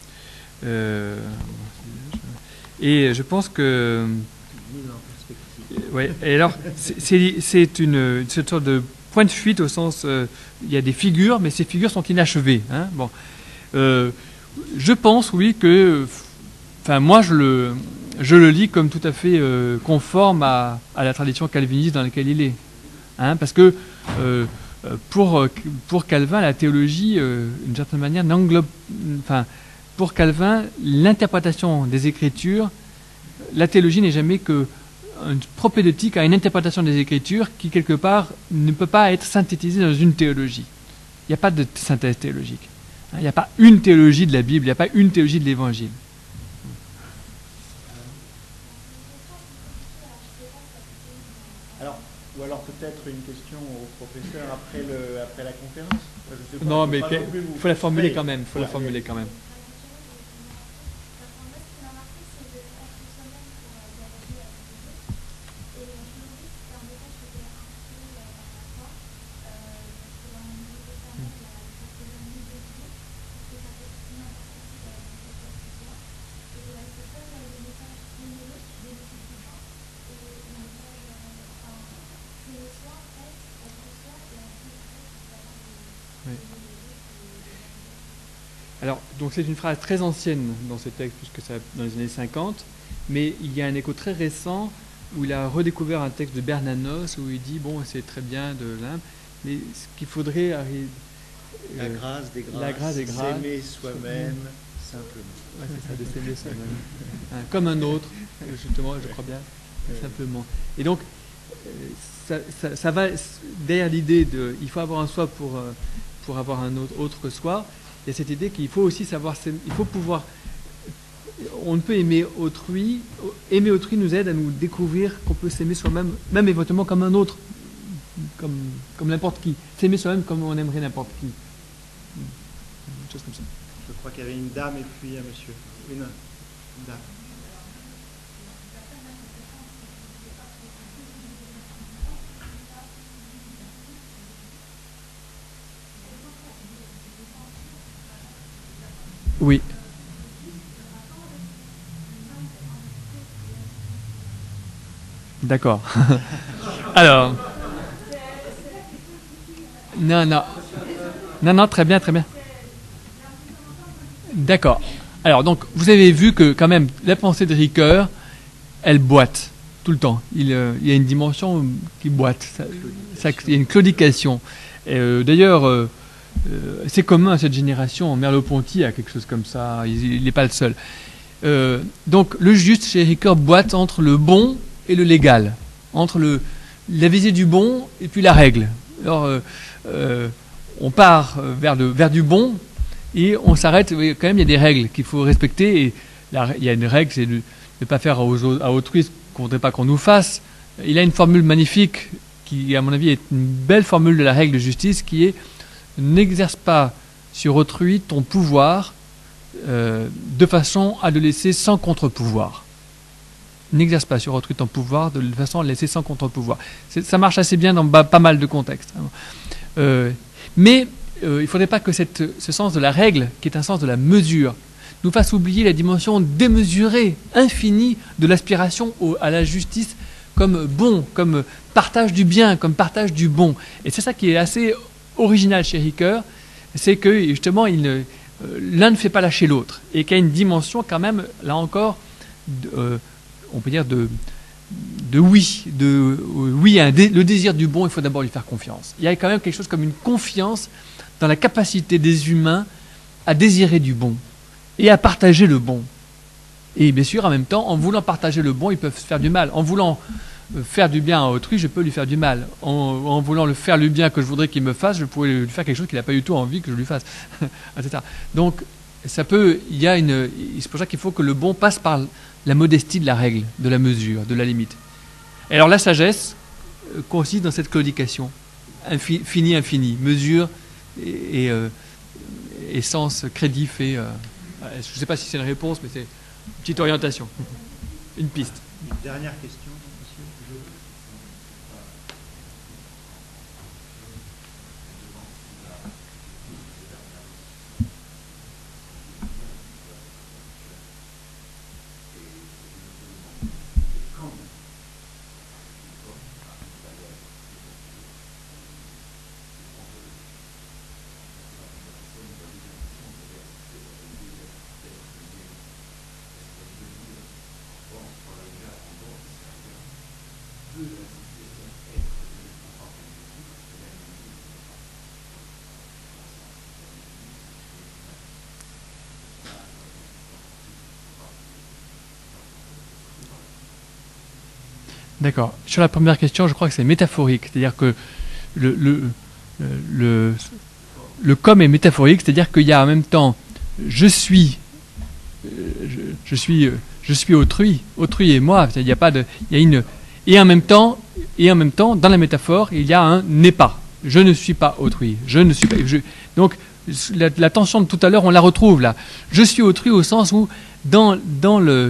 Et je pense que... Ouais, et alors, c'est une sorte de point de fuite au sens... il y a des figures, mais ces figures sont inachevées. Hein, bon. Je pense, oui, que... Enfin, moi, je le lis comme tout à fait conforme à la tradition calviniste dans laquelle il est. Hein, parce que pour Calvin, la théologie, d'une certaine manière, n'englobe... Enfin, pour Calvin, l'interprétation des Écritures, la théologie n'est jamais qu'une propédeutique à une interprétation des Écritures qui, quelque part, ne peut pas être synthétisée dans une théologie. Il n'y a pas de synthèse théologique. Hein, il n'y a pas une théologie de la Bible, il n'y a pas une théologie de l'Évangile. Ou alors peut-être une question au professeur après la conférence. Je sais pas, non, mais il faut la formuler quand même. Alors, donc c'est une phrase très ancienne dans ce texte, puisque c'est dans les années 50, mais il y a un écho très récent où il a redécouvert un texte de Bernanos où il dit, bon, c'est très bien de l'âme, mais ce qu'il faudrait... la grâce des grâces, s'aimer soi-même simplement. Ouais, c'est ça, de s'aimer soi-même. Hein, comme un autre, justement, je crois bien, simplement. Et donc, ça va derrière l'idée de... Il faut avoir un soi pour avoir un autre que soi. Il y a cette idée qu'il faut aussi savoir, il faut pouvoir, on ne peut aimer autrui nous aide à nous découvrir qu'on peut s'aimer soi-même, même éventuellement comme un autre, comme n'importe qui, s'aimer soi-même comme on aimerait n'importe qui. Une chose comme ça. Je crois qu'il y avait une dame et puis un monsieur. Une dame. Oui. D'accord. Alors. Non, très bien. D'accord. Alors, donc, vous avez vu que, quand même, la pensée de Ricoeur, elle boite tout le temps. Il y a une dimension qui boite. Il y a une claudication. D'ailleurs, c'est commun à cette génération. Merleau-Ponty a quelque chose comme ça. Il n'est pas le seul. Donc, le juste chez Ricoeur boite entre le bon et le légal, entre la visée du bon et puis la règle. Alors, on part vers du bon et on s'arrête. Quand même, il y a des règles qu'il faut respecter. Et il y a une règle, c'est de ne pas faire à autrui ce qu'on ne voudrait pas qu'on nous fasse. Il a une formule magnifique qui, à mon avis, est une belle formule de la règle de justice qui est « N'exerce pas sur autrui ton pouvoir de façon à le laisser sans contre-pouvoir. » N'exerce pas sur autrui ton pouvoir de façon à le laisser sans contre-pouvoir. Ça marche assez bien dans pas mal de contextes. Mais il ne faudrait pas que ce sens de la règle, qui est un sens de la mesure, nous fasse oublier la dimension démesurée, infinie de l'aspiration à la justice comme bon, comme partage du bien, comme partage du bon. Et c'est ça qui est assez original chez Ricoeur, c'est que justement l'un ne fait pas lâcher l'autre, et qu'il y a une dimension quand même, là encore, on peut dire de oui, le désir du bon, il faut d'abord lui faire confiance. Il y a quand même quelque chose comme une confiance dans la capacité des humains à désirer du bon et à partager le bon. Et bien sûr, en même temps, en voulant partager le bon, ils peuvent se faire du mal. En voulant faire du bien à autrui, je peux lui faire du mal. En voulant faire le bien que je voudrais qu'il me fasse, je pourrais lui faire quelque chose qu'il n'a pas du tout envie que je lui fasse, etc. Donc, c'est pour ça qu'il faut que le bon passe par la modestie de la règle, de la mesure, de la limite. Et alors la sagesse consiste dans cette claudication, fini, infini, mesure et sens crédif. Je ne sais pas si c'est une réponse, mais c'est une petite orientation, une piste. Une dernière question, monsieur. D'accord. Sur la première question, je crois que c'est métaphorique. C'est-à-dire que le comme est métaphorique, c'est-à-dire qu'il y a en même temps je suis autrui et moi. Il y a pas de, il y a une et en même temps dans la métaphore il y a un n'est pas. Je ne suis pas autrui. Je ne suis pas. Donc la tension de tout à l'heure, on la retrouve là. Je suis autrui au sens où dans le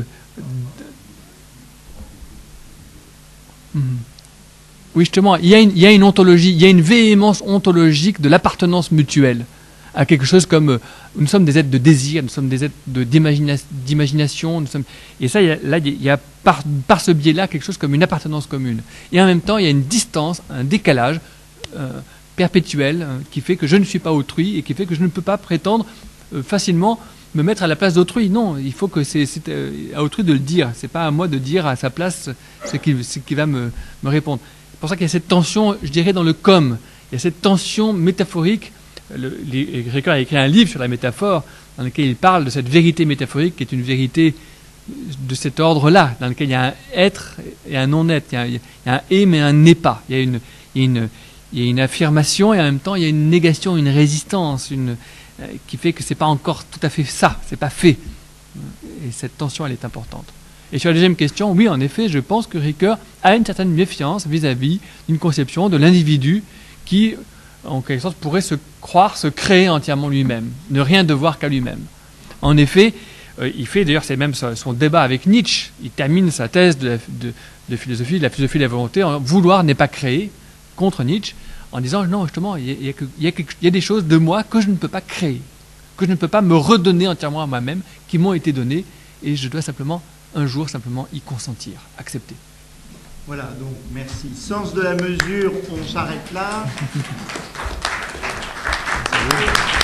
oui, justement, il y a une ontologie, il y a une véhémence ontologique de l'appartenance mutuelle à quelque chose comme nous sommes des êtres de désir, nous sommes des êtres d'imagination, et ça, il y a par ce biais-là quelque chose comme une appartenance commune. Et en même temps, il y a une distance, un décalage perpétuel qui fait que je ne suis pas autrui et qui fait que je ne peux pas prétendre facilement me mettre à la place d'autrui. Non, il faut que c'est à autrui de le dire. C'est pas à moi de dire à sa place ce qui va me répondre. C'est pour ça qu'il y a cette tension, je dirais, dans le comme. Il y a cette tension métaphorique. Ricoeur a écrit un livre sur la métaphore dans lequel il parle de cette vérité métaphorique qui est une vérité de cet ordre-là, dans lequel il y a un être et un non-être. Il y a un et mais un n'est pas. Il y a une affirmation et en même temps il y a une négation, une résistance, qui fait que c'est pas encore tout à fait ça, c'est pas fait. Et cette tension, elle est importante. Et sur la deuxième question, oui, en effet, je pense que Ricoeur a une certaine méfiance vis-à-vis d'une conception de l'individu qui, en quelque sorte, pourrait se créer entièrement lui-même, ne rien devoir qu'à lui-même. En effet, il fait, d'ailleurs, c'est même son débat avec Nietzsche. Il termine sa thèse de philosophie, de la philosophie de la volonté, en vouloir n'est pas créer, contre Nietzsche, en disant non, justement, il y a des choses de moi que je ne peux pas créer, que je ne peux pas me redonner entièrement à moi-même, qui m'ont été données, et je dois simplement, un jour, simplement y consentir, accepter. Voilà, donc merci. Sens de la mesure, on s'arrête là.